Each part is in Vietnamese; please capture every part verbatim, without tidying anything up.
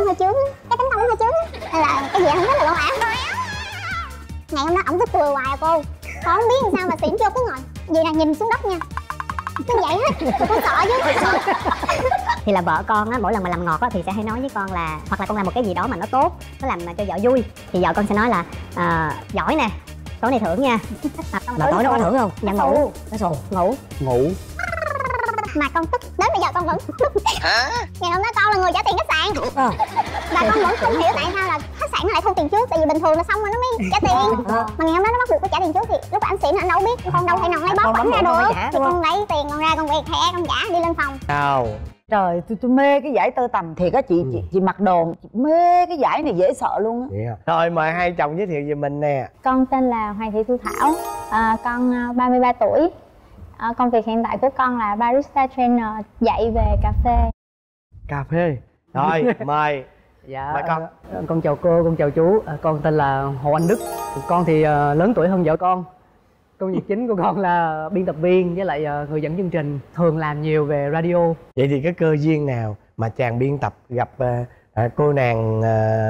hơi chướng, cái tính công nó hơi chướng, nên là cái gì anh rất là lo ả. Ngày hôm đó ổng cứ cười hoài à cô, con không biết làm sao mà xỉn vô cứ ngồi vậy nè, nhìn xuống đất nha, cứ vậy hết, con sợ chứ. Thì là vợ con á, mỗi lần mà làm ngọt á thì sẽ hay nói với con là, hoặc là con làm một cái gì đó mà nó tốt, nó làm cho vợ vui, thì vợ con sẽ nói là à, giỏi nè, tối nay thưởng nha. Mà tối đó có thưởng không? Dạ ngủ. Nó sồ ngủ ngủ mà con tức đến bây giờ con vẫn hả? Ngày hôm đó con là người trả tiền khách sạn à. Và con vẫn không hiểu tại sao là khách sạn nó lại thu tiền trước, tại vì bình thường là xong rồi nó mới trả tiền à. Mà ngày hôm đó nó bắt buộc phải trả tiền trước, thì lúc anh xỉn anh đâu biết, con đâu thể nào lấy bóp bấm ra được, thì con lấy tiền con ra con quẹt thẻ con trả đi lên phòng. Nào Trời, tôi tôi mê cái giải tơ tằm thiệt á chị, ừ. chị chị mặc đồ chị mê cái giải này dễ sợ luôn á. Yeah. Rồi mời hai chồng giới thiệu về mình nè. Con tên là Hoàng Thị Thu Thảo, à, con ba mươi ba tuổi. À, công việc hiện tại của con là barista trainer, dạy về cà phê. Cà phê. Rồi mời. Dạ mời con. Con chào cô, con chào chú. À, con tên là Hồ Anh Đức. Con thì uh, lớn tuổi hơn vợ con. Công việc chính của con là biên tập viên với lại uh, người dẫn chương trình, thường làm nhiều về radio. Vậy thì cái cơ duyên nào mà chàng biên tập gặp uh, uh, cô nàng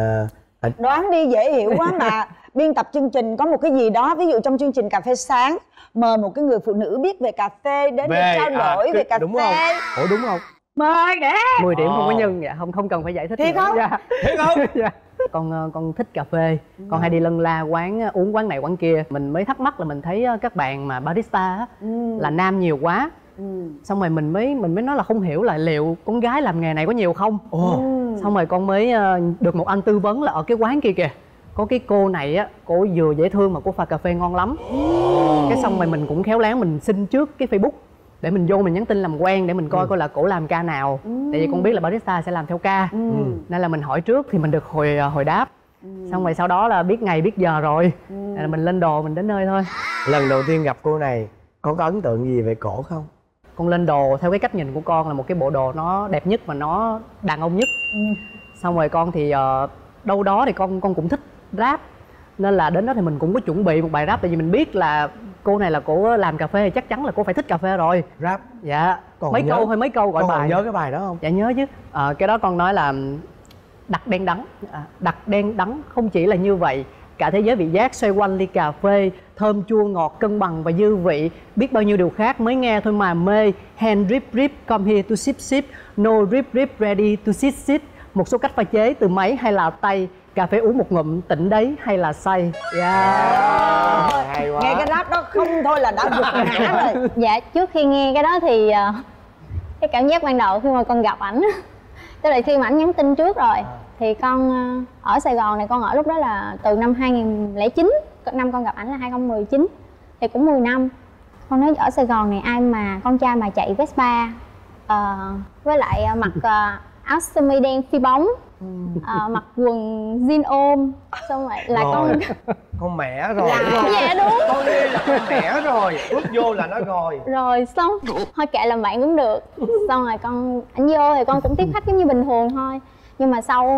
uh, uh... Đoán đi, dễ hiểu quá mà. Biên tập chương trình có một cái gì đó, ví dụ trong chương trình Cà Phê Sáng mời một cái người phụ nữ biết về cà phê đến về, để trao đổi à, về cà đúng phê. Không? Ủa đúng không? Mời để mười điểm không có nhân. Dạ không không cần phải giải thích. Thiệt không? Dạ. Thiệt không? Dạ. Con con thích cà phê, ừ. Con hay đi lân la quán uống quán này quán kia. Mình mới thắc mắc là mình thấy các bạn mà barista á, ừ. là nam nhiều quá, ừ. Xong rồi mình mới mình mới nói là không hiểu là liệu con gái làm nghề này có nhiều không. Ồ. Ừ. Xong rồi con mới được một anh tư vấn là ở cái quán kia kìa có cái cô này á, cô vừa dễ thương mà cô pha cà phê ngon lắm. ừ. Cái xong rồi mình cũng khéo léo mình xin trước cái Facebook để mình vô mình nhắn tin làm quen để mình coi ừ. coi là cổ làm ca nào, ừ. tại vì con biết là barista sẽ làm theo ca, ừ. nên là mình hỏi trước thì mình được hồi hồi đáp, ừ. xong rồi sau đó là biết ngày biết giờ rồi, ừ. là mình lên đồ mình đến nơi thôi. Lần đầu tiên gặp cô này có có ấn tượng gì về cổ không? Con lên đồ theo cái cách nhìn của con là một cái bộ đồ nó đẹp nhất và nó đàn ông nhất, ừ. xong rồi con thì uh, đâu đó thì con con cũng thích rap, nên là đến đó thì mình cũng có chuẩn bị một bài rap, tại vì mình biết là cô này là cô làm cà phê thì chắc chắn là cô phải thích cà phê rồi. Rap? Dạ. Còn mấy nhớ, câu thôi, mấy câu gọi con bài. Còn nhớ cái bài đó không? Dạ nhớ chứ. À, cái đó con nói là đặc đen đắng, à, đặc đen đắng không chỉ là như vậy, cả thế giới vị giác xoay quanh ly cà phê, thơm chua ngọt cân bằng và dư vị, biết bao nhiêu điều khác mới nghe thôi mà mê. Hand drip drip come here to sip sip, no drip drip ready to sit sit. Một số cách pha chế từ máy hay là tay, cà phê uống một ngụm tỉnh đấy hay là say. Yeah. Yeah. Hay quá. Nghe cái rap đó không thôi là đã vượt ngã rồi. Dạ trước khi nghe cái đó thì uh, cái cảm giác ban đầu khi mà con gặp ảnh, tức là khi mà ảnh nhắn tin trước rồi, thì con uh, ở Sài Gòn này, con ở lúc đó là từ năm hai nghìn lẻ chín, năm con gặp ảnh là hai không một chín, thì cũng mười năm. Con nói ở Sài Gòn này ai mà con trai mà chạy Vespa uh, với lại uh, mặc uh, áo sơ mi đen phi bóng, uh, mặc quần jean ôm, xong rồi là rồi. con con mẹ rồi. Dạ, dạ đúng. Con đi là con mẹ rồi, bước vô là nó rồi. Rồi xong thôi kệ làm bạn cũng được. Xong rồi con ảnh vô thì con cũng tiếp khách giống như bình thường thôi, nhưng mà sau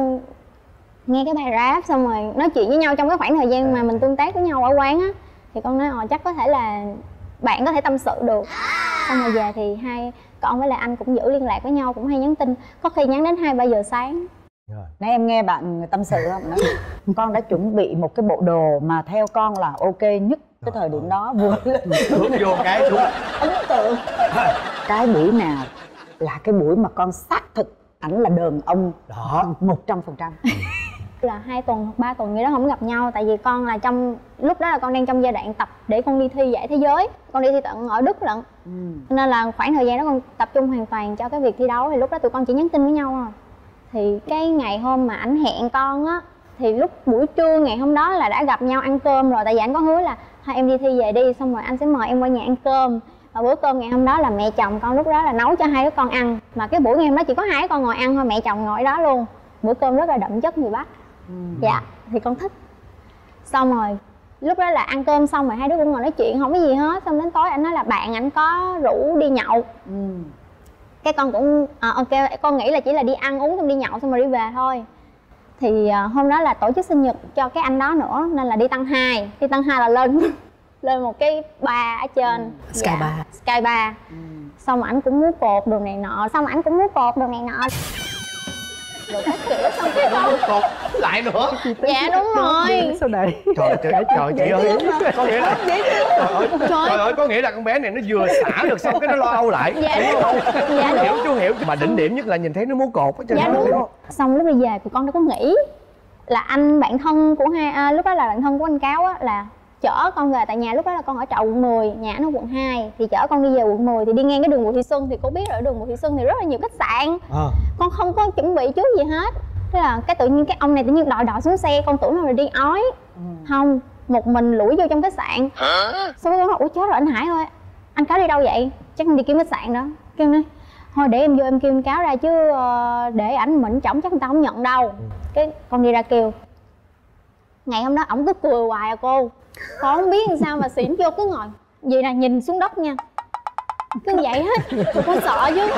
nghe cái bài rap xong rồi nói chuyện với nhau trong cái khoảng thời gian mà mình tương tác với nhau ở quán á, thì con nói ờ chắc có thể là bạn có thể tâm sự được. Xong rồi về thì hai con với lại anh cũng giữ liên lạc với nhau, cũng hay nhắn tin, có khi nhắn đến hai ba giờ sáng. Nãy em nghe bạn tâm sự không? Nói, con đã chuẩn bị một cái bộ đồ mà theo con là ok nhất cái thời điểm đó, vừa bước vô cái đúng ấn tượng. Cái buổi nào là cái buổi mà con xác thực ảnh là đàn ông đó một trăm phần trăm? Là hai tuần hoặc ba tuần gì đó không gặp nhau, tại vì con là trong lúc đó là con đang trong giai đoạn tập để con đi thi giải thế giới, con đi thi tận ở Đức lận, ừ. nên là khoảng thời gian đó con tập trung hoàn toàn cho cái việc thi đấu, thì lúc đó tụi con chỉ nhắn tin với nhau thôi. Thì cái ngày hôm mà ảnh hẹn con á, thì lúc buổi trưa ngày hôm đó là đã gặp nhau ăn cơm rồi, tại vì ảnh có hứa là thôi em đi thi về đi, xong rồi anh sẽ mời em qua nhà ăn cơm. Và bữa cơm ngày hôm đó là mẹ chồng con lúc đó là nấu cho hai đứa con ăn, mà cái buổi ngày hôm đó chỉ có hai đứa con ngồi ăn thôi, mẹ chồng ngồi đó luôn. Bữa cơm rất là đậm chất người Bắc. ừ. Dạ thì con thích. Xong rồi lúc đó là ăn cơm xong rồi hai đứa cũng ngồi nói chuyện không có gì hết, xong đến tối anh nói là bạn ảnh có rủ đi nhậu. ừ. Cái con cũng à, ok, con nghĩ là chỉ là đi ăn uống xong đi nhậu xong rồi đi về thôi. Thì à, hôm đó là tổ chức sinh nhật cho cái anh đó nữa, nên là đi tăng hai. Đi tăng hai là lên lên một cái bar ở trên, ừ. Sky dạ, bar. Sky bar. ừ. Xong ảnh cũng muốn cột đồ này nọ, xong ảnh cũng muốn cột đồ này nọ, đồ các kiểu. Xong cái cột lại nữa. Dạ đúng rồi. Sau này Trời trời trời chị ơi, có nghĩa là trời ơi, Trời. trời ơi, có nghĩa là con bé này nó vừa xả được xong cái nó lo âu lại. Dạ đúng không? Dạ Chú hiểu đúng. chú hiểu mà đỉnh điểm nhất là nhìn thấy nó muốn cột hết trơn. Dạ đúng. Xong lúc đi về thì con đâu có nghĩ là anh bạn thân của hai à, lúc đó là bạn thân của anh Cáo á là chở con về. Tại nhà lúc đó là con ở trọ quận mười, nhà nó quận hai, thì chở con đi về quận mười thì đi ngang cái đường Bùi Thị Xuân, thì cô biết rồi, đường Bùi Thị Xuân thì rất là nhiều khách sạn. À. Con không có chuẩn bị trước gì hết, thế là cái tự nhiên cái ông này tự nhiên đòi đòi xuống xe, con tưởng nó là đi ói. Ừ. Không, một mình lủi vô trong khách sạn. Hả? Xong rồi con hỏi ủa chết rồi anh Hải ơi, anh Cáo đi đâu vậy? Chắc anh đi kiếm khách sạn đó. Kêu nói thôi để em vô em kêu anh Cáo ra chứ để ảnh mình chổng chắc người ta không nhận đâu. Ừ. Cái con đi ra kêu. Ngày hôm đó ổng cứ cười hoài à cô. Con không biết làm sao mà xỉn vô cứ ngồi vậy nè, nhìn xuống đất nha, cứ vậy hết. Con sợ chứ.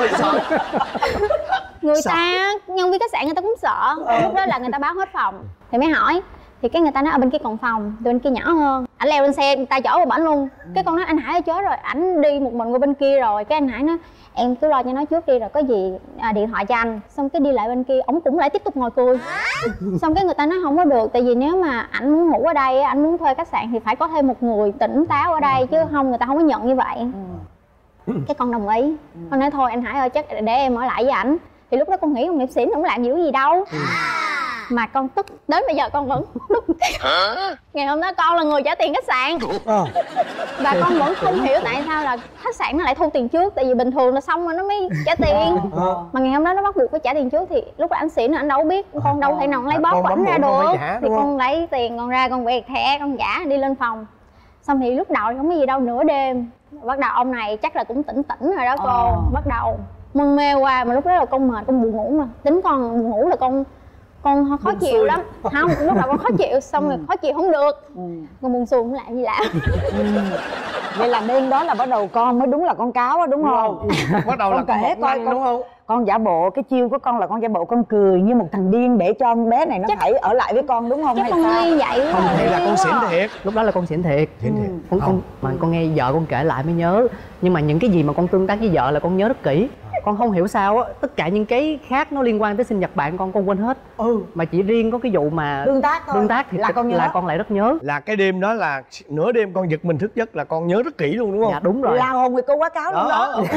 Người sợ. Ta nhân viên khách sạn người ta cũng sợ. Lúc đó là người ta báo hết phòng thì mới hỏi, thì cái người ta nói ở bên kia còn phòng, bên kia nhỏ hơn. Ảnh leo lên xe người ta chở vào bển luôn. Cái con nói anh Hải ơi chết rồi, ảnh đi một mình qua bên kia rồi. Cái anh Hải nói em cứ lo cho nó trước đi rồi có gì à, điện thoại cho anh. Xong cái đi lại bên kia ổng cũng lại tiếp tục ngồi cười. Xong cái người ta nói không có được, tại vì nếu mà ảnh muốn ngủ ở đây, ảnh muốn thuê khách sạn thì phải có thêm một người tỉnh táo ở đây, chứ không người ta không có nhận như vậy. Cái con đồng ý. Con nói thôi anh Hải ơi chắc để em ở lại với ảnh. Thì lúc đó con nghĩ ông nghiệp xỉn không làm gì gì đâu. Mà con tức đến bây giờ con vẫn tức. Ngày hôm đó con là người trả tiền khách sạn. À. Và con vẫn không hiểu tại sao là khách sạn nó lại thu tiền trước. Tại vì bình thường là xong rồi nó mới trả tiền. À. Mà ngày hôm đó nó bắt buộc phải trả tiền trước. Thì lúc đó anh xỉn anh đâu có biết. Con đâu thể nào lấy bóp ảnh ra được. Thì con lấy tiền con ra con quẹt thẻ con trả đi lên phòng. Xong thì lúc đầu thì không có gì đâu, nửa đêm bắt đầu ông này chắc là cũng tỉnh tỉnh rồi đó cô. À. Bắt đầu mân mê qua, mà lúc đó là con mệt, con buồn ngủ mà. Tính con buồn ngủ là con con khó chịu xui lắm. Không, lúc đầu con khó chịu, xong rồi khó chịu không được. Ừ. Con buồn xuồng không làm gì làm. Ừ. Vậy là đêm đó là bắt đầu con mới đúng là con Cáo á đúng không? Bắt đầu là con kể coi con, đúng không? Con giả bộ, cái chiêu của con là con giả bộ con cười như một thằng điên để cho con bé này nó chắc, phải ở lại với con đúng không? Chắc hay con nghi vậy. Không, hay là con xỉn thiệt. Lúc đó là con xỉn thiệt. Xỉn thiệt. Con, con mà con nghe vợ con kể lại mới nhớ. Nhưng mà những cái gì mà con tương tác với vợ là con nhớ rất kỹ. Con không hiểu sao á, tất cả những cái khác nó liên quan tới sinh nhật bạn con con quên hết. Ừ. Mà chỉ riêng có cái vụ mà tương tác thôi. Tương tác thì là con nhớ. Là con lại rất nhớ. Là cái đêm đó là nửa đêm con giật mình thức giấc là con nhớ rất kỹ luôn đúng không? Dạ đúng rồi. La hồn người cô quá Cáo luôn đó. đó.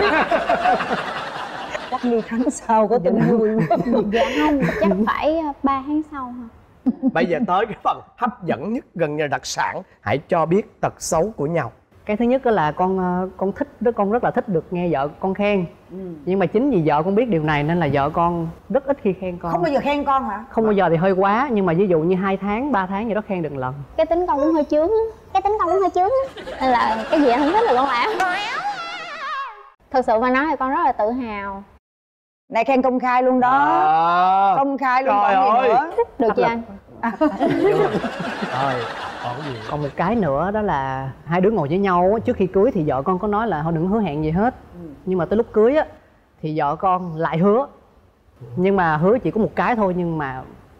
Chắc đi tháng sau có tin vui. Dạ không, chắc phải ba tháng sau hả? Bây giờ tới cái phần hấp dẫn nhất gần như là đặc sản. Hãy cho biết tật xấu của nhau. Cái thứ nhất đó là con con thích đó, con rất là thích được nghe vợ con khen. Ừ. Nhưng mà chính vì vợ con biết điều này nên là vợ con rất ít khi khen con. Không bao giờ khen con hả? Không bao giờ thì hơi quá, nhưng mà ví dụ như hai tháng, ba tháng gì đó khen được lần. Cái tính con cũng hơi chướng. Cái tính con cũng hơi chướng. Nên là cái gì anh không thích là con làm. Thật sự mà nói thì con rất là tự hào. Này khen công khai luôn đó. À, công khai luôn. Trời ơi. Nữa. Được chưa anh? Rồi, còn gì? Còn một cái nữa đó là hai đứa ngồi với nhau trước khi cưới thì vợ con có nói là thôi đừng hứa hẹn gì hết. Ừ. Nhưng mà tới lúc cưới á thì vợ con lại hứa. Nhưng mà hứa chỉ có một cái thôi nhưng mà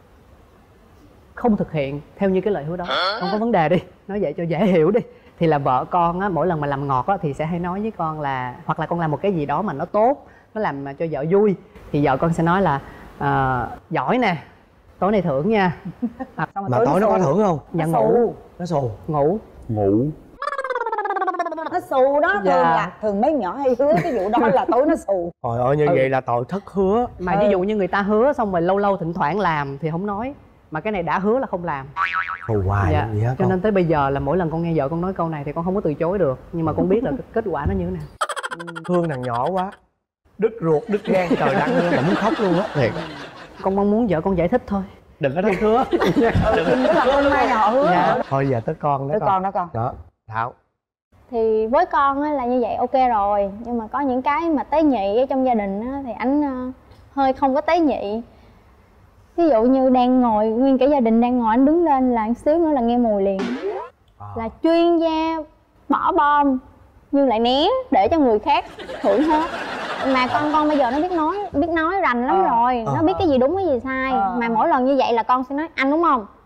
không thực hiện theo như cái lời hứa đó. Không có vấn đề đi, nói vậy cho dễ hiểu đi. Thì là vợ con á, mỗi lần mà làm ngọt á thì sẽ hay nói với con là hoặc là con làm một cái gì đó mà nó tốt, nó làm cho vợ vui thì vợ con sẽ nói là à, giỏi nè, tối nay thưởng nha. À, mà tối, tối nó có thưởng không? Dạ ngủ. Nó xù. Ngủ. Ngủ. Nó xù đó. Dạ. Thường là thường mấy nhỏ hay hứa cái vụ đó là tối nó xù. Trời ơi như ừ. vậy là tội thất hứa. Mà ừ. ví dụ như người ta hứa xong rồi lâu lâu thỉnh thoảng làm thì không nói. Mà cái này đã hứa là không làm. Hù hoài dạ. gì hả Cho nên tới bây giờ là mỗi lần con nghe vợ con nói câu này thì con không có từ chối được. Nhưng mà con biết là kết quả nó như thế nào. Thương thằng nhỏ quá. Đứt ruột, đứt gan, trời đất ơi, là muốn khóc luôn á. Thiệt. Con mong muốn vợ con giải thích thôi. Đừng có thất hứa. Đừng có là con mai nhỏ hứa. Dạ. Thôi giờ tới con đó tới con. con đó con. Đó, Thảo. Thì với con á là như vậy ok rồi. Nhưng mà có những cái mà tế nhị ở trong gia đình á thì anh uh, hơi không có tế nhị. Ví dụ như đang ngồi, nguyên cả gia đình đang ngồi, anh đứng lên là xíu nữa là nghe mùi liền. À. Là chuyên gia bỏ bom nhưng lại né để cho người khác hưởng hết. Mà con con bây giờ nó biết nói, biết nói rành lắm à. rồi. Nó à. biết cái gì đúng cái gì sai. À. Mà mỗi lần như vậy là con sẽ nói anh đúng không?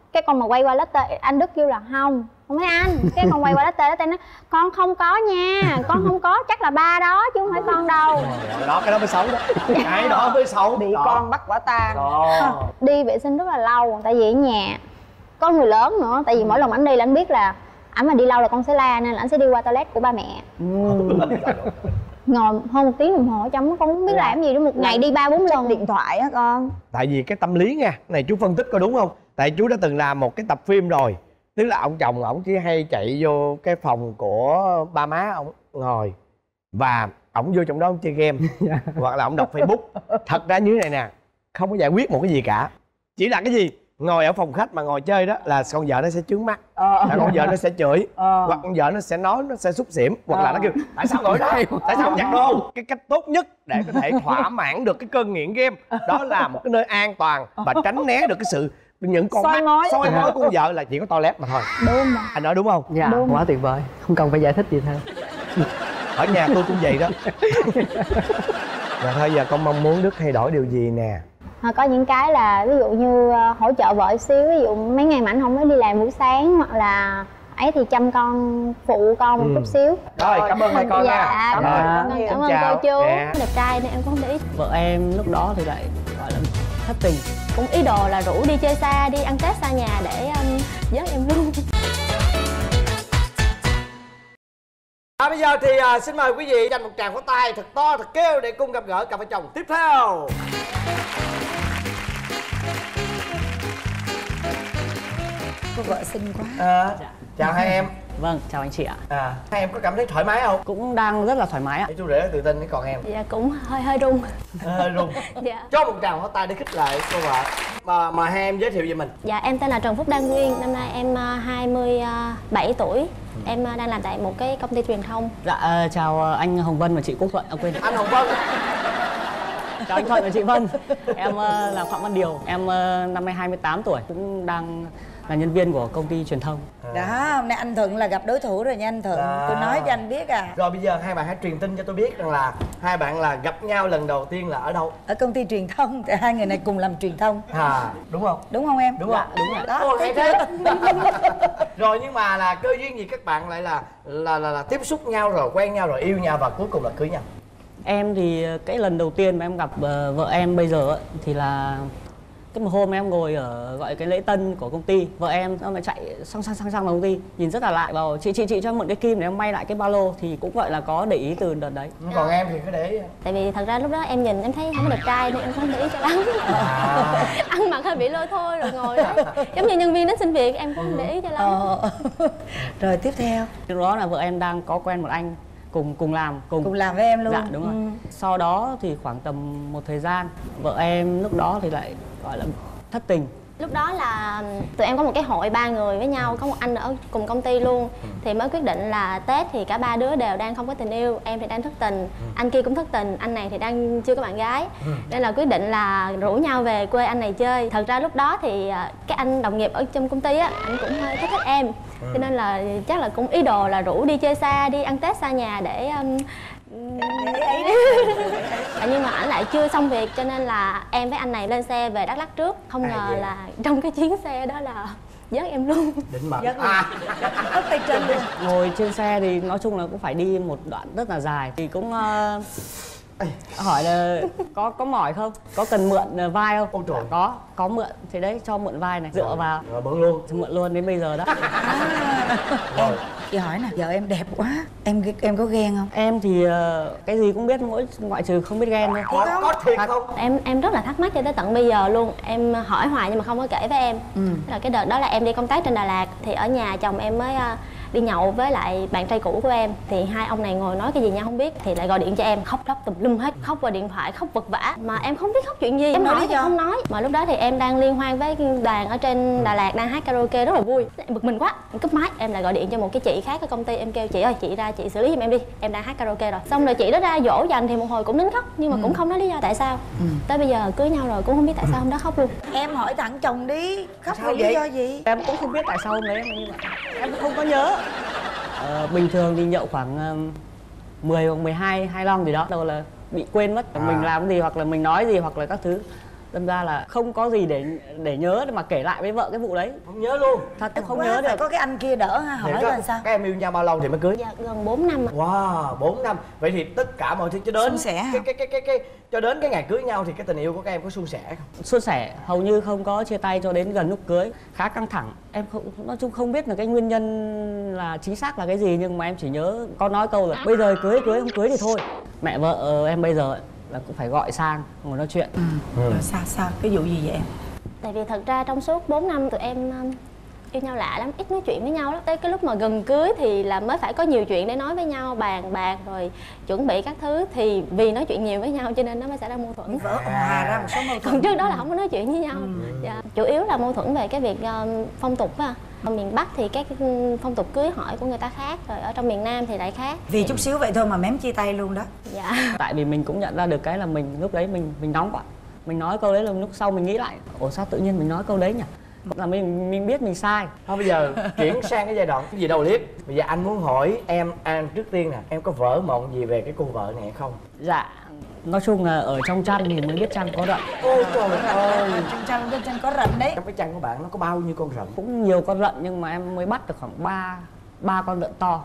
Cái con mà quay qua latte, anh Đức kêu là không không phải anh. Cái con quay qua latte, latte nói con không có nha, con không có, chắc là ba đó chứ không phải con đâu. Đó, cái đó mới xấu đó. Cái đó mới xấu. Bị đó. con bắt quả tang. Đó. Đi vệ sinh rất là lâu, tại vì ở nhà có người lớn nữa. Tại vì mỗi lần ảnh đi là anh biết là ảnh mà đi lâu là con sẽ la, nên là ảnh sẽ đi qua toilet của ba mẹ. Ừ. Ngồi hơn một tiếng đồng hồ ở trong, con không biết làm gì nữa, một ngày đi ba bốn lần. Điện thoại á con. Tại vì cái tâm lý nha, này chú phân tích có đúng không? Tại chú đã từng làm một cái tập phim rồi. Tức là ông chồng ổng chỉ hay chạy vô cái phòng của ba má ổng ngồi, và ổng vô trong đó ổng chơi game hoặc là ổng đọc Facebook. Thật ra như thế này nè, không có giải quyết một cái gì cả. Chỉ là cái gì? Ngồi ở phòng khách mà ngồi chơi đó là con vợ nó sẽ chướng mắt, ờ. là con vợ nó sẽ chửi, ờ. hoặc con vợ nó sẽ nói, nó sẽ xúc xỉm, hoặc ờ. là nó kêu tại sao ngồi đây, tại sao không giặt đồ. Cái cách tốt nhất để có thể thỏa mãn được cái cơn nghiện game đó là một cái nơi an toàn và tránh né được cái sự những con Soi mắt mói. soi mói của con vợ là chỉ có toilet mà thôi. Đúng mà. Anh nói đúng không? Dạ, Đúng. quá tuyệt vời, không cần phải giải thích gì thêm. Ở nhà tôi cũng vậy đó. Và thôi giờ con mong muốn Đức thay đổi điều gì nè? À, có những cái là ví dụ như uh, hỗ trợ vợ xíu, ví dụ mấy ngày mà anh không có đi làm buổi sáng hoặc là ấy thì chăm con, phụ con một Ừ. chút xíu. Rồi, cảm ơn hai con Dạ, nha. cảm Rồi. ơn. Cảm, Xin cảm ơn chào. cô chú. Dạ. Đẹp trai nên em cũng không để ý. Vợ em lúc đó thì lại gọi là thất tình. Cũng ý đồ là rủ đi chơi xa, đi ăn Tết xa nhà để um, dắt em luôn. À, bây giờ thì à, xin mời quý vị dành một tràng pháo tay thật to thật kêu để cùng gặp gỡ cặp vợ chồng tiếp theo. Cô vợ xinh quá. À, chào hai em. Vâng, chào anh chị ạ. À, hai em có cảm thấy thoải mái không? Cũng đang rất là thoải mái ạ. Chú rể tự tin, còn em Dạ cũng hơi hơi run. hơi run. Dạ. Cho một tràng pháo tay để khích lệ cô vợ. Mà mời hai em giới thiệu về mình. Dạ em tên là Trần Phúc Đan Nguyên, năm nay em uh, hai mươi bảy tuổi. Em uh, đang làm tại một cái công ty truyền thông. Dạ, ờ, chào ờ, anh Hồng Vân và chị Quốc Thuận. À, quên. Anh Hồng Vân. Chào anh Thuận và chị Vân. Em ờ, là Phạm Văn Điều. Em ờ, năm nay hai mươi tám tuổi, cũng đang là nhân viên của công ty truyền thông. Đó, hôm nay anh Thuận là gặp đối thủ rồi nha anh Thuận. Đó. Tôi nói cho anh biết à. Rồi bây giờ hai bạn hãy truyền tin cho tôi biết rằng là hai bạn là gặp nhau lần đầu tiên là ở đâu? Ở công ty truyền thông, thì hai người này cùng làm truyền thông. À, đúng không? Đúng không em? Đúng không? Đúng rồi. Đó, Ồ, thấy hay chưa? thế. Rồi nhưng mà là cơ duyên gì các bạn lại là là, là là tiếp xúc nhau rồi quen nhau rồi yêu nhau và cuối cùng là cưới nhau? Em thì cái lần đầu tiên mà em gặp ờ, vợ em bây giờ ấy, thì là cái một hôm em ngồi ở gọi cái lễ tân của công ty, vợ em nó lại chạy sang sang sang sang vào công ty, nhìn rất là lạ, vào chị chị chị cho em mượn cái kim để em may lại cái ba lô, thì cũng gọi là có để ý từ đợt đấy. Còn em thì có để ý không? Tại vì thật ra lúc đó em nhìn em thấy không có đẹp trai nên em không để ý cho lắm. À. Ăn mặc hơi bị lôi thôi rồi ngồi đấy. Giống như nhân viên đến xin việc em cũng không để ý cho lắm. Ờ. Rồi tiếp theo. Lúc đó là vợ em đang có quen một anh cùng cùng làm cùng Cùng làm với em luôn. Dạ đúng rồi. Ừ. Sau đó thì khoảng tầm một thời gian, vợ em lúc đó thì lại gọi là thất tình. Lúc đó là tụi em có một cái hội ba người với nhau, có một anh ở cùng công ty luôn. Thì mới quyết định là Tết thì cả ba đứa đều đang không có tình yêu. Em thì đang thất tình, anh kia cũng thất tình, anh này thì đang chưa có bạn gái. Nên là quyết định là rủ nhau về quê anh này chơi. Thật ra lúc đó thì cái anh đồng nghiệp ở trong công ty á, anh cũng hơi thích thích em. Cho nên là chắc là cũng ý đồ là rủ đi chơi xa, đi ăn Tết xa nhà để um, à, nhưng mà ảnh lại chưa xong việc, cho nên là em với anh này lên xe về Đắk Lắk trước. Không À, ngờ vậy. là trong cái chuyến xe đó là dắt em luôn. Định mệnh. Dắt luôn. À. Ớt tay chân luôn. Ngồi trên xe thì nói chung là cũng phải đi một đoạn rất là dài, thì cũng uh, hỏi là có có mỏi không, có cần mượn uh, vai không? Ôi trời. Có có mượn, thì đấy cho mượn vai này, dựa vào Rồi mượn luôn. mượn luôn đến bây giờ đó. Em, chị hỏi nè, vợ em đẹp quá, em em có ghen không? Em thì uh, cái gì cũng biết, mỗi ngoại trừ không biết ghen thôi. Có, có thiệt không? Em em rất là thắc mắc cho tới tận bây giờ luôn. Em hỏi hoài nhưng mà không có kể với em. Ừ. Là cái đợt đó là em đi công tác trên Đà Lạt, thì ở nhà chồng em mới uh, đi nhậu với lại bạn trai cũ của em. Thì hai ông này ngồi nói cái gì nhau không biết, thì lại gọi điện cho em, khóc lóc tùm lum hết, khóc vào điện thoại, khóc vật vã mà em không biết khóc chuyện gì. Em nói hỏi lý thì do. không nói. Mà lúc đó thì em đang liên hoan với đoàn ở trên Đà Lạt, đang hát karaoke rất là vui. Em bực mình quá, em cúp máy. Em lại gọi điện cho một cái chị khác ở công ty, em kêu chị ơi, chị ra chị xử lý giùm em đi, em đang hát karaoke rồi. Xong rồi chị đó ra dỗ dành thì một hồi cũng nín khóc, nhưng mà cũng không nói lý do tại sao. Tới bây giờ cưới nhau rồi cũng không biết tại sao hôm đó khóc luôn. Em hỏi thẳng chồng đi, khóc Sao vì vậy? lý do gì? Em cũng không biết tại sao hôm đấy em như vậy, em cũng không có nhớ. Ờ, bình thường thì nhậu khoảng uh, mười hoặc mười hai, hai lon gì đó, đâu là bị quên mất À. mình làm cái gì hoặc là mình nói gì hoặc là các thứ. Đâm ra là không có gì để để nhớ mà kể lại với vợ cái vụ đấy. Không nhớ luôn. Thật em không Quá, nhớ phải được. có cái anh kia đỡ ha, hỏi Có- là sao? Các em yêu nhau bao lâu thì mới cưới? Dạ gần bốn năm ạ. Wow, bốn năm. Vậy thì tất cả mọi thứ cho đến Suôn sẻ hả? cái, cái cái cái cái cho đến cái ngày cưới nhau thì cái tình yêu của các em có suôn sẻ không? Suôn sẻ, hầu như không có chia tay cho đến gần lúc cưới. Khá căng thẳng. Em không nói chung không biết là cái nguyên nhân là chính xác là cái gì, nhưng mà em chỉ nhớ có nói câu là bây giờ cưới cưới không cưới thì thôi. Mẹ vợ ờ, em bây giờ là cũng phải gọi sang ngồi nói chuyện. Ừ. Rồi sao sao? Cái vụ gì vậy em? Tại vì thật ra trong suốt bốn năm tụi em um, yêu nhau lạ lắm, ít nói chuyện với nhau lắm. Tới cái lúc mà gần cưới thì là mới phải có nhiều chuyện để nói với nhau, bàn bạc rồi chuẩn bị các thứ. Thì vì nói chuyện nhiều với nhau cho nên nó mới xảy ra mâu thuẫn. Vỡ hòa ra một số mâu thuẫn. Còn trước đó là không có nói chuyện với nhau. Dạ. Chủ yếu là mâu thuẫn về cái việc um, phong tục á. Ở miền Bắc thì các phong tục cưới hỏi của người ta khác, rồi ở trong miền Nam thì lại khác. Vì chút xíu vậy thôi mà mém chia tay luôn đó. Dạ. Tại vì mình cũng nhận ra được cái là mình lúc đấy mình mình nóng quá. Mình nói câu đấy là lúc sau mình nghĩ lại, ủa sao tự nhiên mình nói câu đấy nhỉ? Là mình mình biết mình sai. Thôi bây giờ chuyển sang cái giai đoạn cái gì đầu clip. Bây giờ anh muốn hỏi em An trước tiên nè, em có vỡ mộng gì về cái cô vợ này hay không? Dạ. Nói chung là ở trong chăn thì mới biết chăn có rận. Ôi trời ơi. Chân chân bên chân có rận đấy. Trong cái chăn của bạn nó có bao nhiêu con rận? Cũng nhiều con rận nhưng mà em mới bắt được khoảng ba ba con rận to.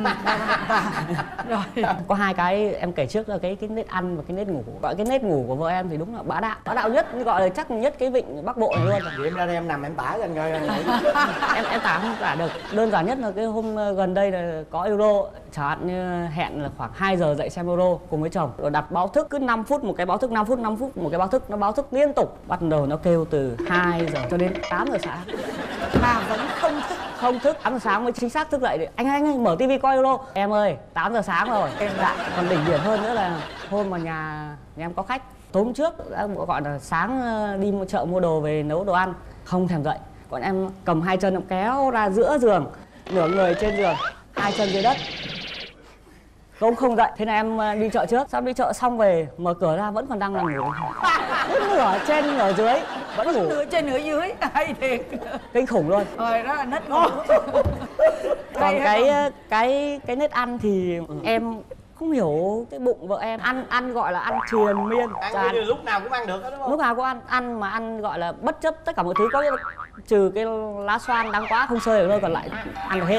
Rồi. Có hai cái em kể trước là cái cái nết ăn và cái nết ngủ. Gọi cái nết ngủ của vợ em thì đúng là bá đạo, bá đạo nhất, gọi là chắc nhất cái vịnh Bắc Bộ này luôn. Vậy em ra đây em nằm em tả cho anh coi. em em tả không tả được. Đơn giản nhất là cái hôm gần đây là có Euro, chẳng hạn như hẹn là khoảng hai giờ dậy xem Euro cùng với chồng, rồi đặt báo thức cứ năm phút một cái báo thức, năm phút năm phút một cái báo thức, nó báo thức liên tục. Bắt đầu nó kêu từ hai giờ cho đến tám giờ sáng Mà vẫn không thức. không thức. Tám giờ sáng mới chính xác thức dậy. Anh anh ơi mở tivi coi Euro. Em ơi tám giờ sáng rồi. Dạ. Còn đỉnh điểm hơn nữa là hôm mà nhà nhà em có khách, tối hôm trước đã gọi là sáng đi chợ mua đồ về nấu đồ ăn, không thèm dậy. Còn em cầm hai chân em kéo ra giữa giường, nửa người trên giường, hai chân dưới đất, không không dậy. Thế là em đi chợ trước, sau đi chợ xong về mở cửa ra vẫn còn đang nằm ngủ, nửa trên nửa dưới vẫn ngủ. Nửa trên nửa dưới. Hay thiệt. Kinh khủng luôn. Rồi đó là nết ngủ. Còn cái cái cái nết ăn thì em không hiểu cái bụng vợ em ăn ăn gọi là ăn triền miên. Ăn như lúc nào cũng ăn được đó đúng không? Lúc nào cũng ăn ăn mà ăn gọi là bất chấp tất cả mọi thứ, có cái, trừ cái lá xoan đáng quá không sơi được thôi, còn lại ăn được hết.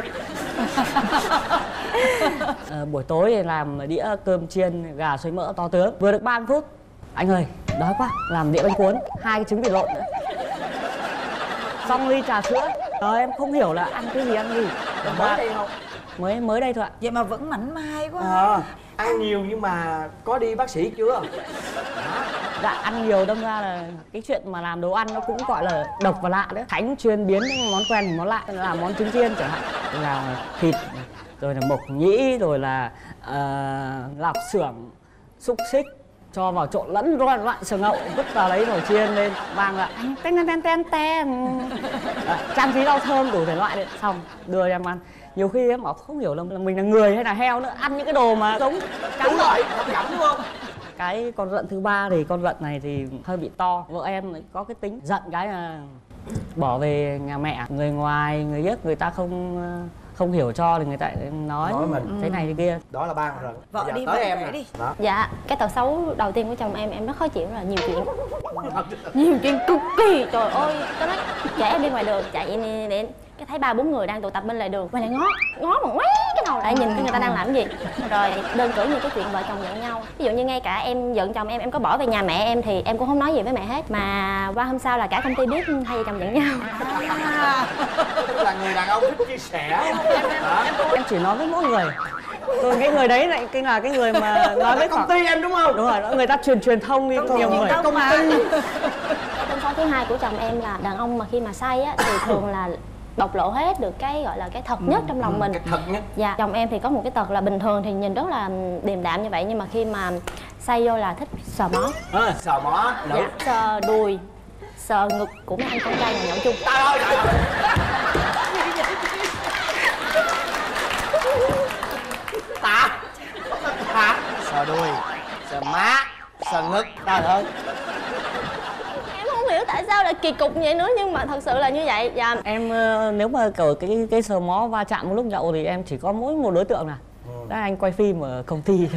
À, buổi tối thì làm đĩa cơm chiên gà xôi mỡ to tướng, vừa được ba mươi phút anh ơi đói quá làm đĩa bánh cuốn, hai cái trứng vịt lộn nữa, xong ly trà sữa. Rồi em không hiểu là ăn cái gì ăn gì. Mới đây không? Mới mới đây thôi ạ. Vậy mà vẫn mảnh mai quá. À, ăn nhiều nhưng mà có đi bác sĩ chưa? Dạ ăn nhiều đâm ra là cái chuyện mà làm đồ ăn nó cũng gọi là độc và lạ đấy. Khánh chuyên biến những món quen thành món lạ, làm món trứng chiên chẳng hạn, là thịt rồi là mộc nhĩ rồi là uh, lạp xưởng, xúc xích cho vào trộn lẫn loạn loạn sờ ngậu, vứt vào đấy rồi chiên lên, mang lại anh ten ten ten ten, trang trí rau thơm đủ thể loại đấy, xong đưa em ăn. Nhiều khi em bảo không hiểu là mình là người hay là heo nữa, ăn những cái đồ mà giống cá Đúng rồi, không cảm đúng không? Cái con rận thứ ba thì con rận này thì hơi bị to. Vợ em có cái tính giận cái là bỏ về nhà mẹ, người ngoài người biết người ta không không hiểu cho thì người ta nói, nói mình thế này thế kia. Đó là ba con rận. Vợ Bây giờ đi, tới vợ em kể nè. đi. Đó. Dạ, cái tật xấu đầu tiên của chồng em, em rất khó chịu là nhiều chuyện. Nhiều chuyện cực kỳ, trời ơi, tôi nói chạy em đi ngoài đường, chạy đi đến cái thấy ba bốn người đang tụ tập bên lề đường, quay lại ngó ngó mà ngoáy cái đầu lại nhìn cái người ta đang làm cái gì. Rồi đơn cử như cái chuyện vợ chồng giận nhau, ví dụ như ngay cả em giận chồng em em có bỏ về nhà mẹ em thì em cũng không nói gì với mẹ hết, mà qua hôm sau là cả công ty biết hai vợ chồng giận nhau. À. Tức là người đàn ông thích chia sẻ. Em chỉ nói với mỗi người, rồi cái người đấy lại cái là cái người mà nói với Công ty em đúng không? đúng rồi, người ta truyền truyền thông đi nhiều người. Công mà. Tật xấu thứ hai của chồng em là đàn ông mà khi mà say á thì thường là bộc lộ hết được cái gọi là cái thật nhất trong lòng mình. Cái thật nhất. Dạ, chồng em thì có một cái tật là bình thường thì nhìn rất là điềm đạm như vậy, nhưng mà khi mà say vô là thích sờ mó. À, sờ mó nữ. Dạ, sờ đùi, sờ ngực của mấy anh con trai nhà nhậu chung. Trời ơi, trời ơi. Tạ. Hả? Sờ đùi, sờ má, sờ ngực. Trời ơi. Em không hiểu tại sao lại kỳ cục vậy nữa, nhưng mà thật sự là như vậy. Dạ. Em ờ, nếu mà kiểu cái cái sờ mó va chạm một lúc nhậu thì em chỉ có mỗi một đối tượng là Đó, anh quay phim ở công ty.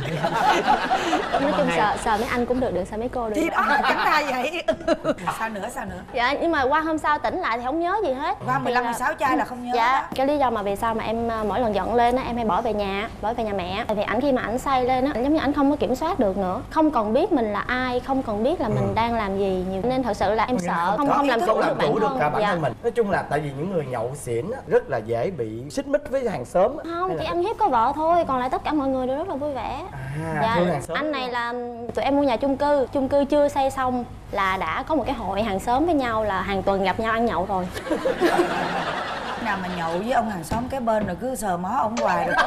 Nói chung sợ sợ mấy anh cũng được, được sợ mấy cô được. Thì đó, chẳng ra vậy. Sao nữa, sao nữa? Dạ, nhưng mà qua hôm sau tỉnh lại thì không nhớ gì hết. Qua mười lăm mười sáu chai là không nhớ. Dạ, đó. cái lý do mà vì sao mà em mỗi lần giận lên á, em hay bỏ về nhà, bỏ về nhà mẹ. Tại vì ảnh khi mà ảnh say lên á, giống như ảnh không có kiểm soát được nữa, không còn biết mình là ai, không còn biết là mình ừ. đang làm gì nhiều, nên thật sự là em sợ không không làm chủ được bản được thân. cả bản Dạ. thân mình. Nói chung là tại vì những người nhậu xỉn á, rất là dễ bị xích mích với hàng xóm. Không, chỉ là... ăn hiếp có vợ thôi, còn lại tất cả mọi người đều rất là vui vẻ. À, dạ, anh này là tụi em mua nhà chung cư, chung cư chưa xây xong là đã có một cái hội hàng xóm với nhau, là hàng tuần gặp nhau ăn nhậu rồi. Nào mà nhậu với ông hàng xóm cái bên rồi cứ sờ mó ông hoài rồi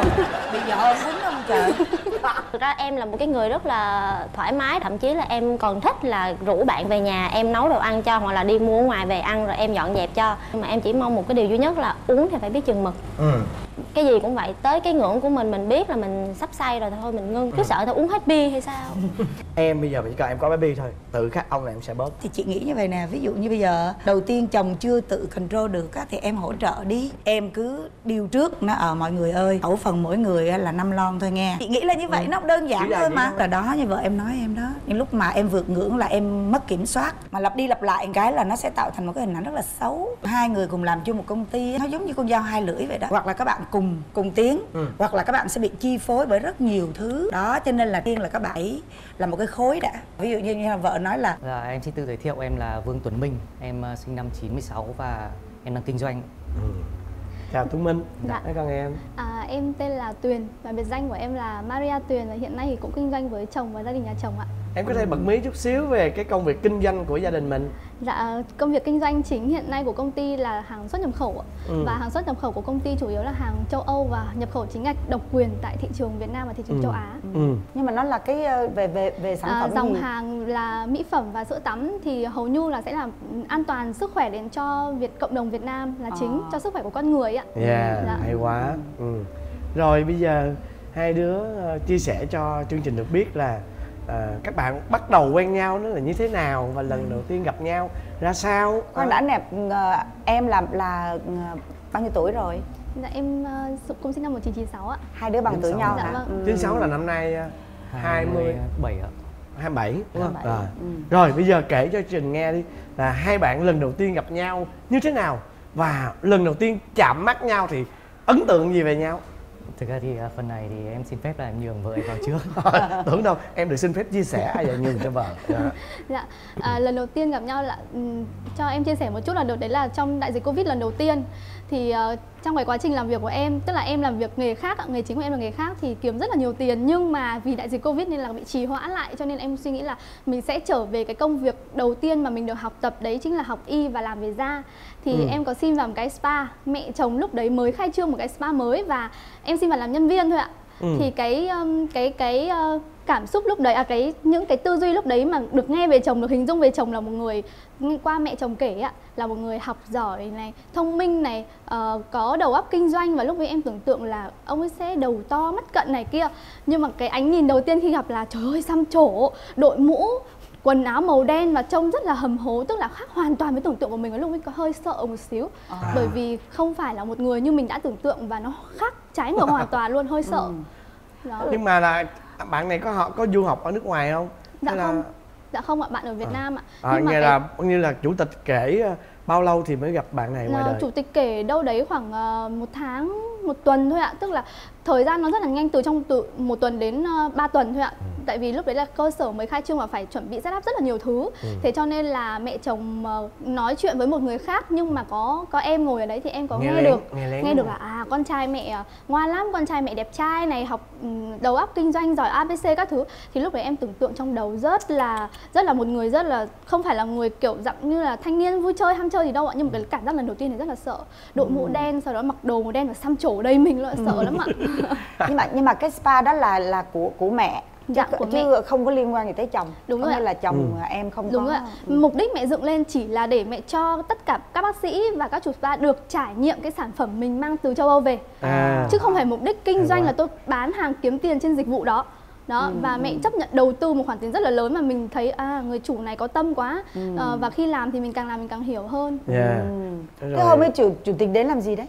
bị vợ ông quýnh không trời. Thực ra em là một cái người rất là thoải mái, thậm chí là em còn thích là rủ bạn về nhà em nấu đồ ăn cho, hoặc là đi mua ở ngoài về ăn rồi em dọn dẹp cho. Nhưng mà em chỉ mong một cái điều duy nhất là uống thì phải biết chừng mực. Ừ. Cái gì cũng vậy, tới cái ngưỡng của mình mình biết là mình sắp say rồi thì thôi mình ngưng. Cứ ừ. sợ tao uống hết bia hay sao. Em bây giờ chỉ cần em có cái bia thôi, tự khắc ông này em sẽ bớt. Thì chị nghĩ như vậy nè, ví dụ như bây giờ đầu tiên chồng chưa tự control được á, thì em hỗ trợ đi. Em cứ điều trước nó ở mọi người ơi, khẩu phần mỗi người là năm lon thôi nghe. Chị nghĩ là như vậy, ừ. nó đơn giản thôi mà. Là đó, như vợ em nói em đó, những lúc mà em vượt ngưỡng là em mất kiểm soát, mà lặp đi lặp lại cái là nó sẽ tạo thành một cái hình ảnh rất là xấu. Hai người cùng làm chung một công ty, nó giống như con dao hai lưỡi vậy đó. Hoặc là các bạn cùng cùng tiếng, ừ. hoặc là các bạn sẽ bị chi phối bởi rất nhiều thứ đó, cho nên là tiên là các bạn ấy là một cái khối đã. Ví dụ như, như là vợ nói là dạ, em xin tự giới thiệu, em là Vương Tuấn Minh, em uh, sinh năm chín mươi sáu và em đang kinh doanh. Ừ. Chào Tuấn Minh. Dạ. Các con em. À, em tên là Tuyền và biệt danh của em là Maria Tuyền, và hiện nay thì cũng kinh doanh với chồng và gia đình nhà chồng ạ. Em có thể bật mí chút xíu về cái công việc kinh doanh của gia đình mình. Dạ, công việc kinh doanh chính hiện nay của công ty là hàng xuất nhập khẩu ạ. Ừ. Và hàng xuất nhập khẩu của công ty chủ yếu là hàng châu Âu và nhập khẩu chính ngạch độc quyền tại thị trường Việt Nam và thị trường ừ. châu Á. Ừ. Nhưng mà nó là cái về về về sản phẩm à, dòng gì? hàng là mỹ phẩm và sữa tắm thì hầu như là sẽ là an toàn sức khỏe đến cho Việt cộng đồng Việt Nam là chính, à. cho sức khỏe của con người ạ. Yeah, dạ. Hay quá. Ừ. Rồi bây giờ hai đứa chia sẻ cho chương trình được biết là À, các bạn bắt đầu quen nhau nó là như thế nào và lần đầu tiên gặp nhau ra sao? Con đã nẹp uh, em là là uh, bao nhiêu tuổi rồi? Dạ em uh, cũng sinh năm một nghìn chín trăm chín mươi sáu ạ. Hai đứa bằng tuổi nhau dạ, hả? Vâng. chín mươi sáu là năm nay uh, hai mươi bảy ạ. hai mươi bảy đúng không? Rồi. Ừ. Rồi bây giờ kể cho Trình nghe đi là hai bạn lần đầu tiên gặp nhau như thế nào và lần đầu tiên chạm mắt nhau thì ấn tượng gì về nhau? Thực ra thì phần này thì em xin phép là em nhường vợ em vào trước. Tưởng đâu em được xin phép chia sẻ ai vậy, nhường cho vợ. Dạ, dạ. À, lần đầu tiên gặp nhau là um, cho em chia sẻ một chút là được đấy là trong đại dịch Covid lần đầu tiên thì uh, trong cái quá trình làm việc của em, tức là em làm việc nghề khác, nghề chính của em là nghề khác thì kiếm rất là nhiều tiền, nhưng mà vì đại dịch Covid nên là bị trì hoãn lại, cho nên em suy nghĩ là mình sẽ trở về cái công việc đầu tiên mà mình được học tập, đấy chính là học y và làm về da. Thì ừ. em có xin vào một cái spa, mẹ chồng lúc đấy mới khai trương một cái spa mới và em xin vào làm nhân viên thôi ạ. Ừ. Thì cái um, cái cái uh, cảm xúc lúc đấy, à cái những cái tư duy lúc đấy mà được nghe về chồng, được hình dung về chồng là một người, qua mẹ chồng kể ạ, là một người học giỏi này, thông minh này, uh, có đầu óc kinh doanh, và lúc ấy em tưởng tượng là ông ấy sẽ đầu to mắt cận này kia. Nhưng mà cái ánh nhìn đầu tiên khi gặp là trời ơi xăm trổ, đội mũ, quần áo màu đen và trông rất là hầm hố, tức là khác hoàn toàn với tưởng tượng của mình. Lúc ấy có hơi sợ một xíu, à. bởi vì không phải là một người như mình đã tưởng tượng và nó khác trái ngược hoàn toàn luôn, hơi sợ. Ừ. Đó. Nhưng mà là bạn này có họ có du học ở nước ngoài không? Dạ hay không, là... dạ không ạ, bạn ở Việt à. Nam ạ. À, nghe cái... là như là chủ tịch kể bao lâu thì mới gặp bạn này ngoài đời? Chủ tịch kể đâu đấy khoảng uh, một tháng, một tuần thôi ạ. Tức là thời gian nó rất là nhanh, từ trong từ một tuần đến uh, ba tuần thôi ạ. Ừ. Tại vì lúc đấy là cơ sở mới khai trương và phải chuẩn bị setup rất là nhiều thứ. Ừ. Thế cho nên là mẹ chồng uh, nói chuyện với một người khác, nhưng mà có có em ngồi ở đấy thì em có nghe, nghe lén, được nghe, nghe được là à con trai mẹ uh, ngoan lắm, con trai mẹ đẹp trai này, học um, đầu óc kinh doanh giỏi a bê xê các thứ. Thì lúc đấy em tưởng tượng trong đầu rất là rất là một người rất là không phải là người kiểu dạng như là thanh niên vui chơi ham chơi gì đâu ạ, nhưng mà cái cảm giác lần đầu tiên thì rất là sợ. Đội mũ ừ. đen, sau đó mặc đồ màu đen và xăm trổ đầy mình luôn, sợ ừ. lắm ạ. nhưng mà nhưng mà cái spa đó là là của của mẹ. Dạ, chứ, của chứ mẹ. không có liên quan gì tới chồng. Đúng có rồi nghĩa là chồng ừ. em không Đúng có. rồi. Ừ. Mục đích mẹ dựng lên chỉ là để mẹ cho tất cả các bác sĩ và các chủ spa được trải nghiệm cái sản phẩm mình mang từ châu Âu về, à. chứ không phải mục đích kinh doanh là tôi bán hàng kiếm tiền trên dịch vụ đó. Đó, ừ, và mẹ chấp nhận đầu tư một khoản tiền rất là lớn mà mình thấy à người chủ này có tâm quá, ừ. à, và khi làm thì mình càng làm mình càng hiểu hơn. Yeah. Ừ. Thế hôm ấy chủ chủ tịch đến làm gì đấy?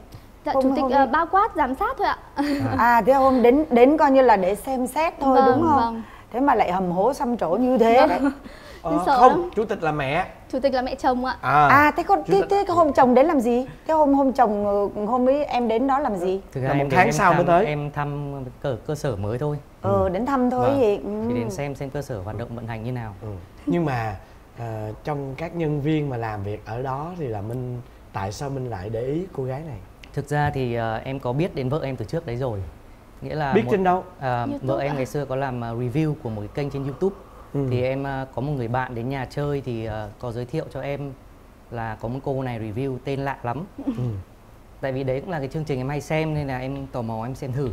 Dạ, Hôm- chủ tịch hôm ờ, ấy- bao quát giám sát thôi ạ. À thế hôm đến đến coi như là để xem xét thôi Vâng, đúng không? vâng. Thế mà lại hầm hố xăm trổ như thế đấy. Ờ, sợ không, lắm. chủ tịch là mẹ. Chủ tịch là mẹ chồng ạ. À, À thế con Chủ thế, tịch- thế cái hôm chồng đến làm gì? Thế hôm hôm chồng ờ, hôm ấy em đến đó làm gì? Thực Là ra một em đến tháng em sau mới thăm- tới. Em thăm cơ, cơ sở mới thôi. Ờ đến thăm thôi Vâng. gì? Thì Ừ. đến xem xem cơ sở hoạt động vận hành như nào. ừ. Nhưng mà à, trong các nhân viên mà làm việc ở đó thì là Minh, tại sao Minh lại để ý cô gái này? Thực ra thì ờ, em có biết đến vợ em từ trước đấy rồi. Nghĩa là Biết một- trên đâu? À, YouTube vợ em ạ? ngày xưa có làm ờ, review của một cái kênh trên YouTube. Ừ. Thì em ờ, có một người bạn đến nhà chơi thì ờ, có giới thiệu cho em là có một cô này review tên lạ lắm. Ừ. Tại vì đấy cũng là cái chương trình em hay xem nên là em tò mò em xem thử.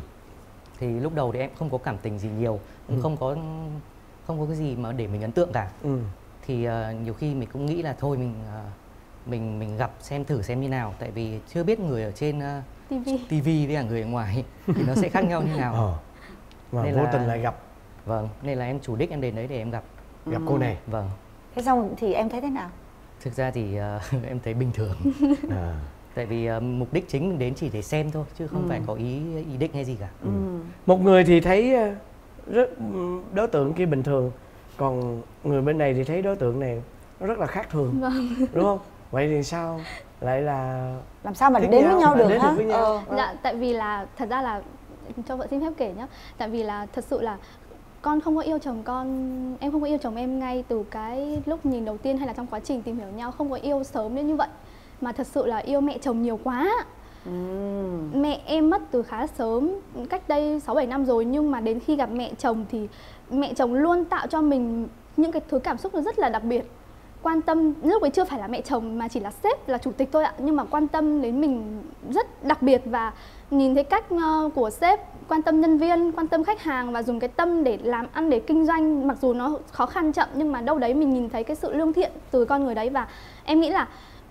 Thì lúc đầu thì em không có cảm tình gì nhiều, cũng Ừ. không có không có cái gì mà để mình ấn tượng cả. Ừ. Thì ờ, nhiều khi mình cũng nghĩ là thôi mình ờ, mình mình gặp xem thử xem như nào, tại vì chưa biết người ở trên uh, ti vi. tivi với cả người ở ngoài thì nó sẽ khác nhau như nào. Ờ. Mà Nên vô là- tình lại gặp Vâng, nên là em chủ đích em đến đấy để em gặp. gặp cô này. Vâng, Thế xong thì em thấy thế nào? thực ra thì ờ, em thấy bình thường. À. Tại vì ờ, mục đích chính mình đến chỉ để xem thôi chứ không phải có ý ý định hay gì cả. Ừ. Một người thì thấy ờ, rất ừ, đối tượng kia bình thường, còn người bên này thì thấy đối tượng này nó rất là khác thường, đúng không? Vậy thì sao lại là Làm sao mà Thích đến với nhau, nhau được đến hả? được với nhau. Ờ, ờ. Dạ, tại vì là thật ra là cho vợ xin phép kể nhá. Tại vì là thật sự là con không có yêu chồng con, em không có yêu chồng em ngay từ cái lúc nhìn đầu tiên hay là trong quá trình tìm hiểu nhau, không có yêu sớm đến như vậy. Mà thật sự là yêu mẹ chồng nhiều quá. Ừ. Mẹ em mất từ khá sớm, cách đây sáu bảy năm rồi, nhưng mà đến khi gặp mẹ chồng thì mẹ chồng luôn tạo cho mình những cái thứ cảm xúc nó rất là đặc biệt. Quan tâm, lúc ấy chưa phải là mẹ chồng mà chỉ là sếp, là chủ tịch thôi ạ, nhưng mà quan tâm đến mình rất đặc biệt. Và nhìn thấy cách uh, của sếp quan tâm nhân viên, quan tâm khách hàng và dùng cái tâm để làm ăn, để kinh doanh, mặc dù nó khó khăn chậm nhưng mà đâu đấy mình nhìn thấy cái sự lương thiện từ con người đấy. Và em nghĩ là